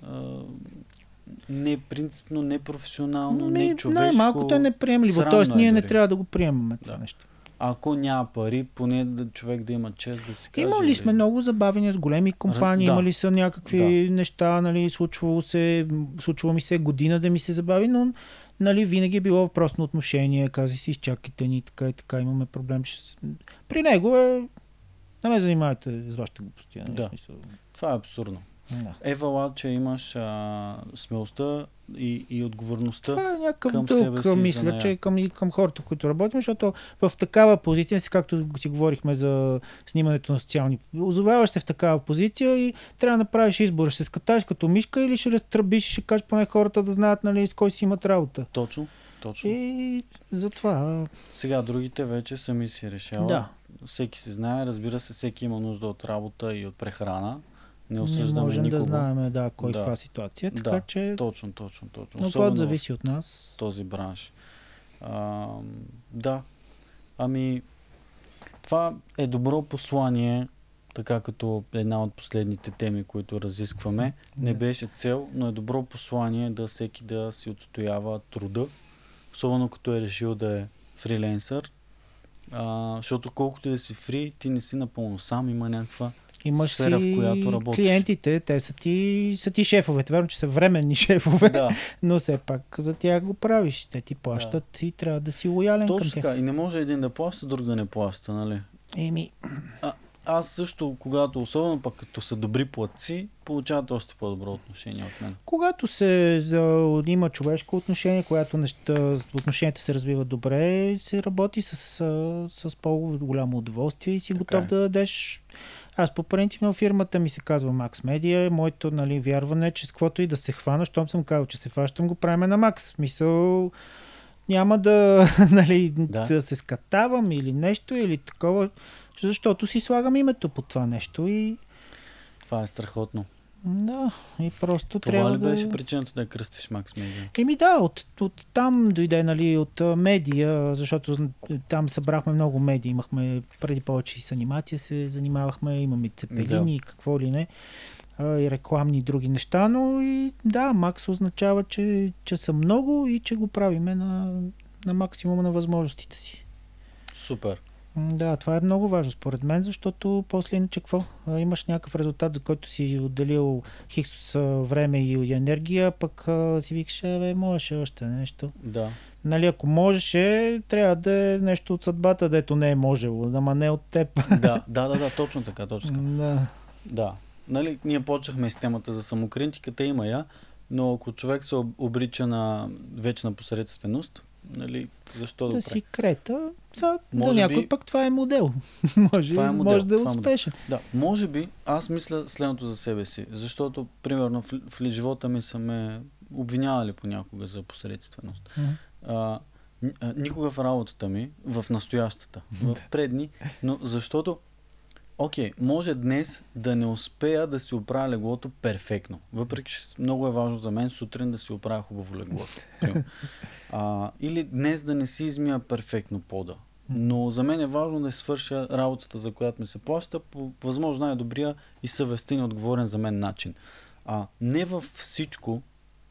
Не принципно, не професионално, не човешко. Най-малкото е неприемливо. срамно Тоест ние не дори. трябва да го приемаме това Да. нещо. Ако няма пари, поне човек да има чест да си каже. Имали сме много забавения с големи компании, Да. имали са някакви неща, нали, случвало ми се година да ми се забави, но нали, винаги е било въпрос на отношение, кази си, изчакайте ни, така и така, имаме проблем. При него не ме занимавайте с вашите глупости. Нали? Да. Това е абсурдно. Да. Евала, че имаш смелостта и отговорността. Това е някакъв към себе дълг, си мисля, за нея. че към хората, които работим, защото в такава позиция, както си говорихме за снимането на социални, озоваваш се в такава позиция и трябва да направиш избор. Ще се скаташ като мишка или ще разтръбиш и ще кажеш поне хората да знаят, нали, с кой си имат работа. Точно. И затова... Сега другите вече сами си решават. Да. Всеки се знае, разбира се, всеки има нужда от работа и от прехрана. Не Не осъждаме можем никого. да знаем кой Да. каква ситуация, така Да, че... Точно. Но това Особено зависи от нас. в този бранш. Да. Ами, това е добро послание, така като една от последните теми, които разискваме. Не беше цел, но е добро послание да всеки да си отстоява труда, особено като е решил да е фриленсър. Защото колкото и да си фри, ти не си напълно сам, има някаква Имаш сфера, си в която работиш. клиентите, те са ти шефове. Верно, че са временни шефове, Да, но все пак за тях го правиш. Те ти плащат и трябва да си лоялен към точно тях. така. И не може един да плаща, друг да не плаща, нали? Аз също, когато, особено пък като са добри платци, получават още по-добро отношение от мен. Когато има човешко отношение, когато отношенията се развиват добре, се работи с по-голямо удоволствие и си готов да дадеш. Аз по принцип на фирмата ми се казва Max Media. Моето вярване е, че с каквото и да се хвана, щом съм казал, че се фащам, го правим на Max. Мисъл, няма да, да се скатавам или нещо, или такова, защото си слагам името по това нещо и... Това е страхотно. Да, и просто това трябва ли да... беше причината да кръстиш Max Media? Да, от там дойде, от медия, защото там събрахме много медии. Имахме преди повече с анимация се занимавахме, имаме цепелини и какво ли не, и рекламни и други неща, но и да, Макс означава, че са много и че го правиме на максимума на възможностите си. Супер. Да, това е много важно според мен, защото после иначе какво? Имаш някакъв резултат, за който си отделил хикс време и енергия, пък си викаш, можеше още нещо. Да. Ако можеше, трябва да е нещо от съдбата, дето не е можело, ама не от теб. Да, точно така. Да. Ние почнахме с темата за самокритиката, има я, но ако човек се обрича на вечна посредственост, защо да си крета, за може някой пък това е модел. Може да е успешен. Да, може би аз мисля следното за себе си, защото примерно в живота ми са ме обвинявали понякога за посредственост. Никога в работата ми, в настоящата, в предни, но защото може днес да не успея да си оправя леглото перфектно. Въпреки, че много е важно за мен сутрин да си оправя хубаво леглото. Или днес да не си измия перфектно пода. Но за мен е важно да свърша работата, за която ми се плаща, по възможно най-добрия и съвестен и отговорен за мен начин. Не във всичко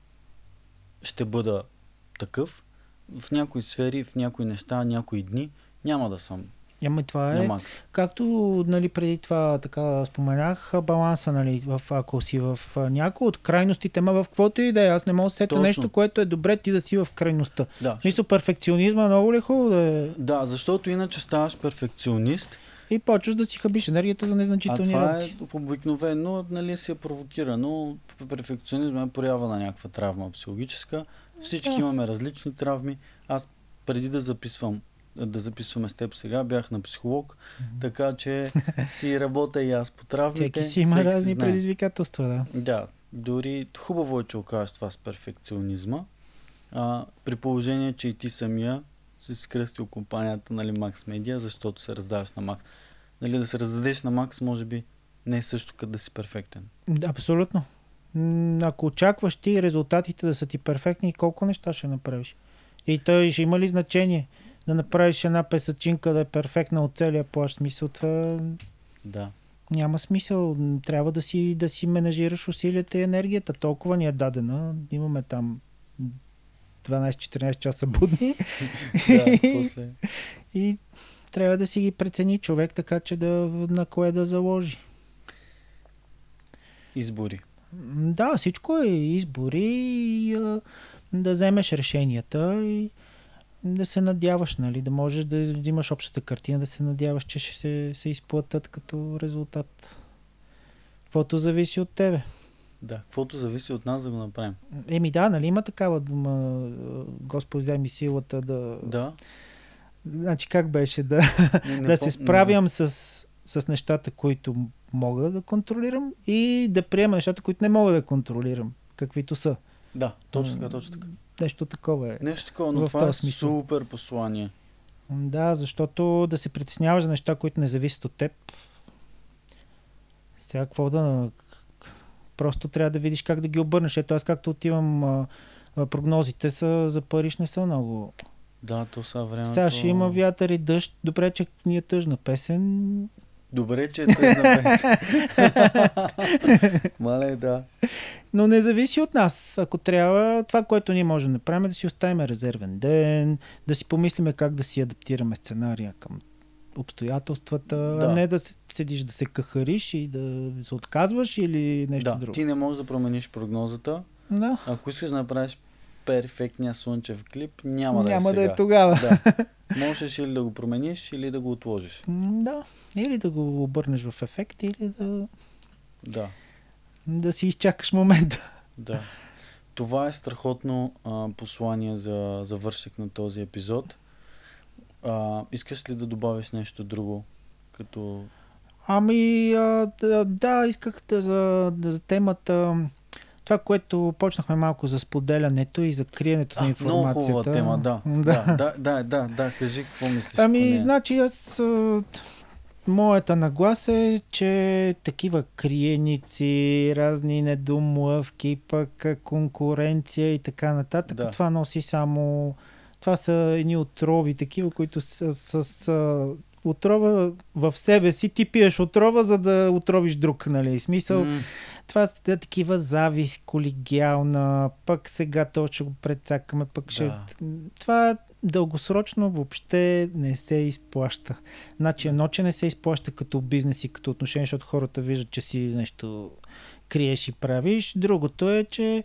ще бъда такъв. В някои сфери, в някои неща, някои дни няма да съм. Това е, както преди това така споменах, баланса, ако си в някои от крайностите, в каквото и да е, аз не мога да сета нещо, което е добре ти да си в крайността. Мисля, перфекционизма много ли е хубаво да е? Да, защото иначе ставаш перфекционист. И почваш да си хабиш енергията за незначителни работи. Това е обикновено, си е провокирано. Перфекционизма е проява на някаква травма психологическа. Всички имаме различни травми. Аз преди да записваме с теб сега, бях на психолог, така че си работя и аз по травмите. Всеки си има разни предизвикателства, да. Да, дори хубаво е, че окажеш това с перфекционизма, при положение, че и ти самия си скръстил компанията Max Media, защото се раздаваш на Max. Нали, да се раздадеш на макс, може би не е също като да си перфектен. Да, абсолютно. Ако очакваш ти резултатите да са ти перфектни, колко неща ще направиш? И той ще има ли значение да направиш една песачинка да е перфектна от целия плащ? Смисъл, това Да. няма смисъл. Трябва да си менажираш усилията и енергията. Толкова ни е дадена. Имаме там 12-14 часа будни. Да, после. И трябва да си ги прецени човек, така че на кое да заложи. Избори. Да, всичко е избори и да вземеш решенията и да се надяваш, нали, да можеш да имаш общата картина, да се надяваш, че ще се изплатят като резултат. Каквото зависи от тебе. Да, каквото зависи от нас да го направим. Еми да, нали има такава дума, Господи дай ми силата да... Да. Значи как беше? Да се справям с нещата, които мога да контролирам и да приема нещата, които не мога да контролирам, каквито са. Да, точно така, точно така. Нещо такова е. Нещо такова, но това е супер послание. Да, защото да се притесняваш за неща, които не зависят от теб. Сега какво да... Просто трябва да видиш как да ги обърнеш. Ето аз както отивам, прогнозите са за Париж не са много... Да, то са времето... Сега ще има вятър и дъжд. Добре, че ни е тъжна песен. Добре, че е тъжна песен. Мале, да. Но не зависи от нас. Ако трябва, това, което ние можем да направим, е да си оставим резервен ден, да си помислиме как да си адаптираме сценария към обстоятелствата, а не да седиш да се кахариш и да се отказваш или нещо друго. Ти не можеш да промениш прогнозата. Да. Ако искаш да направиш перфектния слънчев клип, няма да е сега. Няма да е тогава. Да. Можеш или да го промениш, или да го отложиш. Да. Или да го обърнеш в ефект, или да си изчакаш момента. Да. Това е страхотно послание за завършек на този епизод. Искаш ли да добавиш нещо друго? Като... Исках за темата... Това, което почнахме малко за споделянето и за криенето на информацията. Много хубава тема, да. Кажи какво мислиш. Значи аз... Моята нагласа е, че такива криеници, разни недомлъвки, пък конкуренция и така нататък, това носи само... Това са едни отрови, такива, които с отрова в себе си. Ти пиеш отрова, за да отровиш друг, нали? Смисъл, това са такива завист, колегиална, пък сега то ще го прецакаме, пък ще... Това дългосрочно въобще не се изплаща. Значи едно, че не се изплаща като бизнес и като отношение, защото хората виждат, че си нещо криеш и правиш. Другото е, че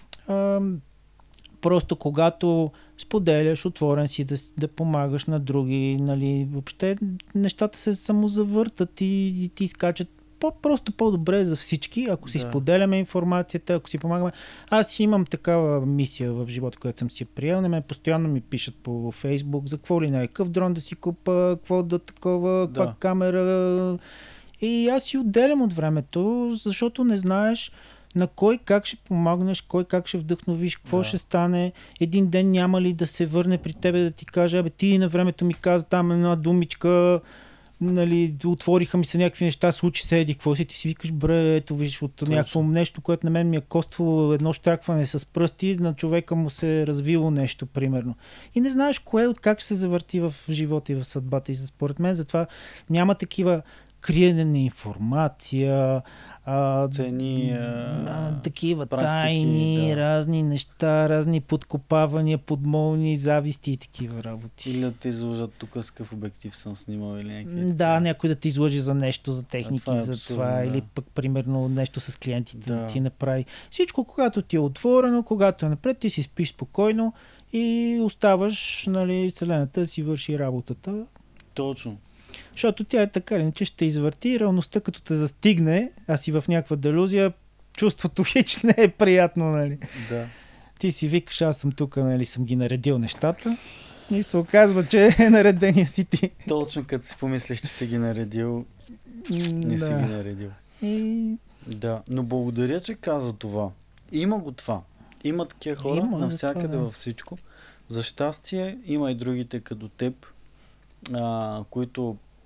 просто когато споделяш, отворен си да помагаш на други, нали, въобще нещата се самозавъртат и ти скачат просто по-добре за всички, ако си споделяме информацията, ако си помагаме. Аз имам такава мисия в живота, която съм си приел. На мен постоянно ми пишат по Фейсбук за какво ли не, какъв дрон да си купа, какво да такова, каква камера. И аз си отделям от времето, защото не знаеш на кой как ще помогнеш, кой как ще вдъхновиш, какво ще стане. Един ден няма ли да се върне при тебе да ти каже, ти на времето ми каза там една думичка, нали, отвориха ми се някакви неща, случи се, какво си, ти си викаш, ето виж от някакво нещо, което на мен ми е коствало едно щракване с пръсти, на човека му се е развило нещо, примерно. И не знаеш кое от как ще се завърти в живота и в съдбата. И според мен затова няма такива криене на информация, цени, такива практики, тайни, разни неща, разни подкопавания, подмолни, зависти и такива работи. Или да те изложат тук с какъв обектив съм снимал или някакви. Да, някой да ти изложи за нещо, за техники, за това, или пък примерно нещо с клиентите да ти направи. Всичко, когато ти е отворено, когато е напред, ти си спиш спокойно и оставаш, нали, вселената да си върши работата. Точно. Защото тя е така, иначе ще извърти и реалността като те застигне, а си в някаква делюзия, чувството хич не е приятно, нали? Да. Ти си викаш, аз съм тук, нали, съм ги наредил нещата и се оказва, че наредения си ти. Точно като си помислиш, че си ги наредил, не си ги наредил. Да, но благодаря, че каза това. Има го това. Има такива хора навсякъде във всичко. За щастие има и другите като теб, които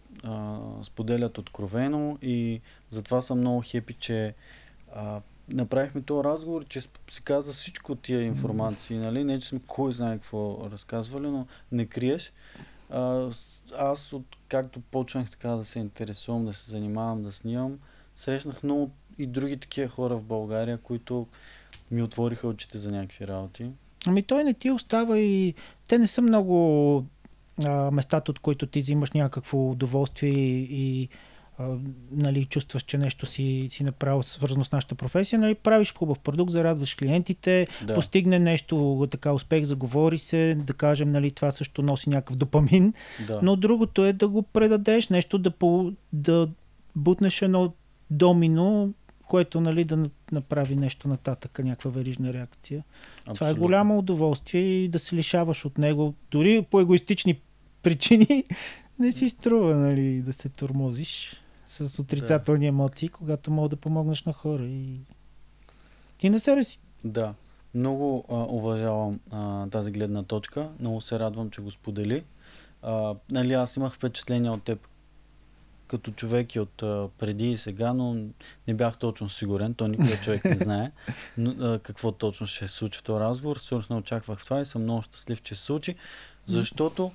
споделят откровено и затова съм много хепи, че направихме този разговор, че си каза всичко от тия информации, нали? Не, че сме кой знае какво разказвали, но не криеш. Аз както почнах така да се интересувам, да се занимавам, да снимам, срещнах много и други такива хора в България, които ми отвориха очите за някакви работи. Ами той не ти остава и те не са много местата, от които ти взимаш някакво удоволствие и нали, чувстваш, че нещо си направил свързано с нашата професия, нали, правиш хубав продукт, зарадваш клиентите, постигне нещо, така успех, заговори се, да кажем, нали, това също носи някакъв допамин, но другото е да го предадеш, нещо да бутнеш едно домино, което, нали, да направи нещо нататък, някаква верижна реакция. Абсолютно. Това е голямо удоволствие и да се лишаваш от него, дори по егоистични причини не си струва, нали, да се тормозиш с отрицателни емоции, когато мога да помогнеш на хора и на себе си. Да. Много уважавам тази гледна точка. Много се радвам, че го сподели. Нали, аз имах впечатление от теб като човек и от преди и сега, но не бях точно сигурен. То никога човек не знае какво точно ще се случи в този разговор. Сигурно не очаквах това и съм много щастлив, че се случи, защото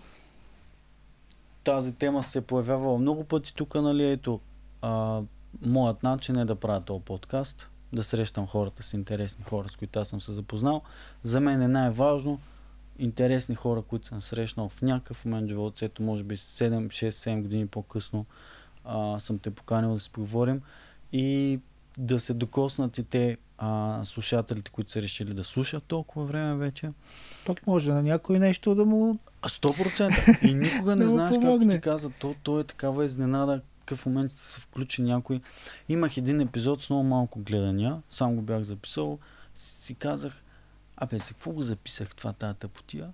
тази тема се е появявала много пъти тук, нали, ето, моят начин е да правя този подкаст, да срещам хората с интересни хора, с които аз съм се запознал. За мен е най-важно интересни хора, които съм срещнал в някакъв момент в живота, ето може би 6-7 години по-късно съм те поканил да си поговорим и да се докоснат и те слушателите, които са решили да слушат толкова време вече. Пък може на някой нещо да му 100%. И никога не знаеш, както ти каза, то е такава изненада, какъв момент се включи някой. Имах един епизод с много малко гледания, сам го бях записал, си казах, за какво го записах това, тази тъпотия?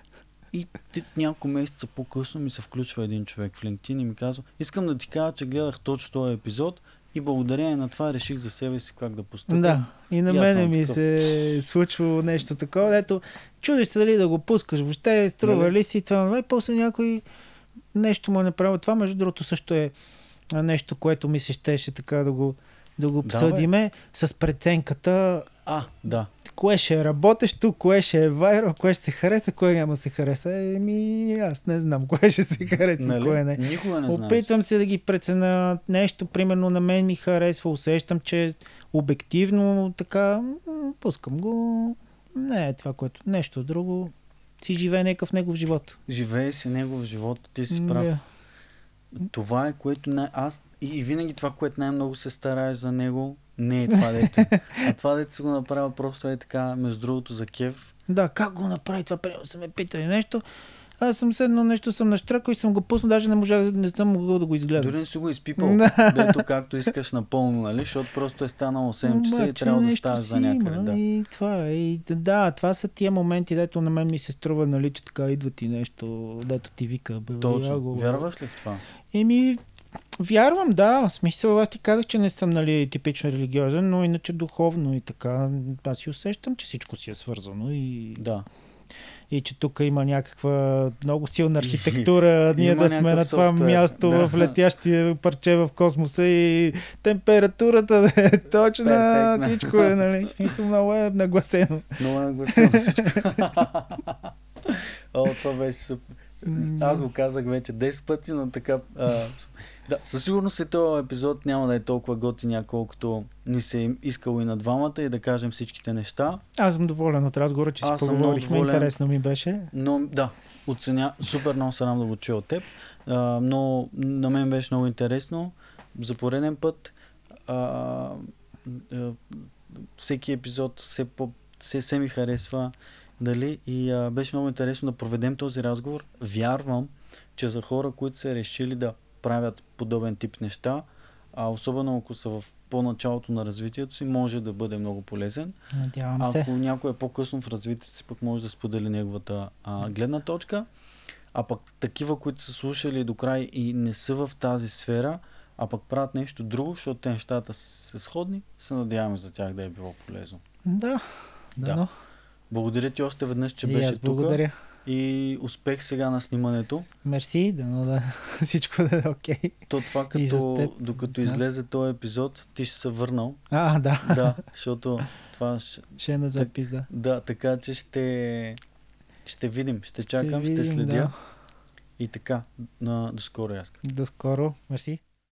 И няколко месеца по-късно ми се включва един човек в LinkedIn и ми казва, искам да ти кажа, че гледах точно този епизод и благодарение на това реших за себе си как да постъпя. Да, и на мене ми се случва нещо такова, дето чудиш се дали да го пускаш, въобще струва ли си това, и после някой нещо му е направил. Това, между другото, също е нещо, което ми се щеше така да го обсъдиме с преценката. Да. Кое ще е работещо, кое ще е вайрал, кое ще се хареса, кое няма се хареса. Аз не знам кое ще се хареса, нали? Кое не. Никога не Опитвам се да ги преценя нещо, примерно на мен ми харесва, усещам, че обективно така, пускам го. Не е това, което нещо друго. Си живее някакъв негов живот. Живее си негов живот, ти си прав. Това е, което и винаги това, което най-много се стараеш за него, не е това, дето. А това, дето си го направил, просто е така, между другото, за кеф. Да, как го направи това? Примерно са ме питали нещо. Аз съм седнал нещо, съм наштръкал и съм го пуснал, даже не съм могъл да го изгледам. Дори не си го изпипал, дето както искаш напълно, нали? Защото просто е станало 7 часа и трябва да ставаш за някъде. Да. И това е. Това са тия моменти, дето на мен ми се струва, нали, че така идват и нещо, дето ти вика. Точно. Вярваш ли в това? Вярвам, да. В смисъл, аз ти казах, че не съм, нали, типично религиозен, но иначе духовно и така. Аз си усещам, че всичко си е свързано и... Да. И че тук има някаква много силна архитектура, ние да сме на това място в летящия парче в космоса и температурата е точна, всичко е, нали, в смисъл много е нагласено. Много е нагласено всичко. Това беше супер. Аз го казах вече 10 пъти, но така... Да, със сигурност този епизод няма да е толкова готин, колкото ни се е искало и на двамата и да кажем всичките неща. Аз съм доволен от разговора, че си поговорихме. Интересно ми беше. Но да, супер много се радвам да го чуя от теб. Но на мен беше много интересно. За пореден път всеки епизод все ми харесва. Дали? И беше много интересно да проведем този разговор. Вярвам, че за хора, които са решили да правят подобен тип неща, особено ако са в по-началото на развитието си, може да бъде много полезен. Надявам се. Ако някой е по-късно в развитието си, пък може да сподели неговата гледна точка. А пък такива, които са слушали до край и не са в тази сфера, а пък правят нещо друго, защото те нещата са сходни, се надяваме за тях да е било полезно. Да. Благодаря ти още веднъж, че беше тук. Благодаря. И успех сега на снимането. Мерси, да всичко да е окей. То това, докато излезе този епизод, ти ще се върнал. Да. Да, защото това ще е на запис, да. Да, така че ще видим, ще чакам, ще следя. Да. И така, до скоро, Яска. До скоро, мерси.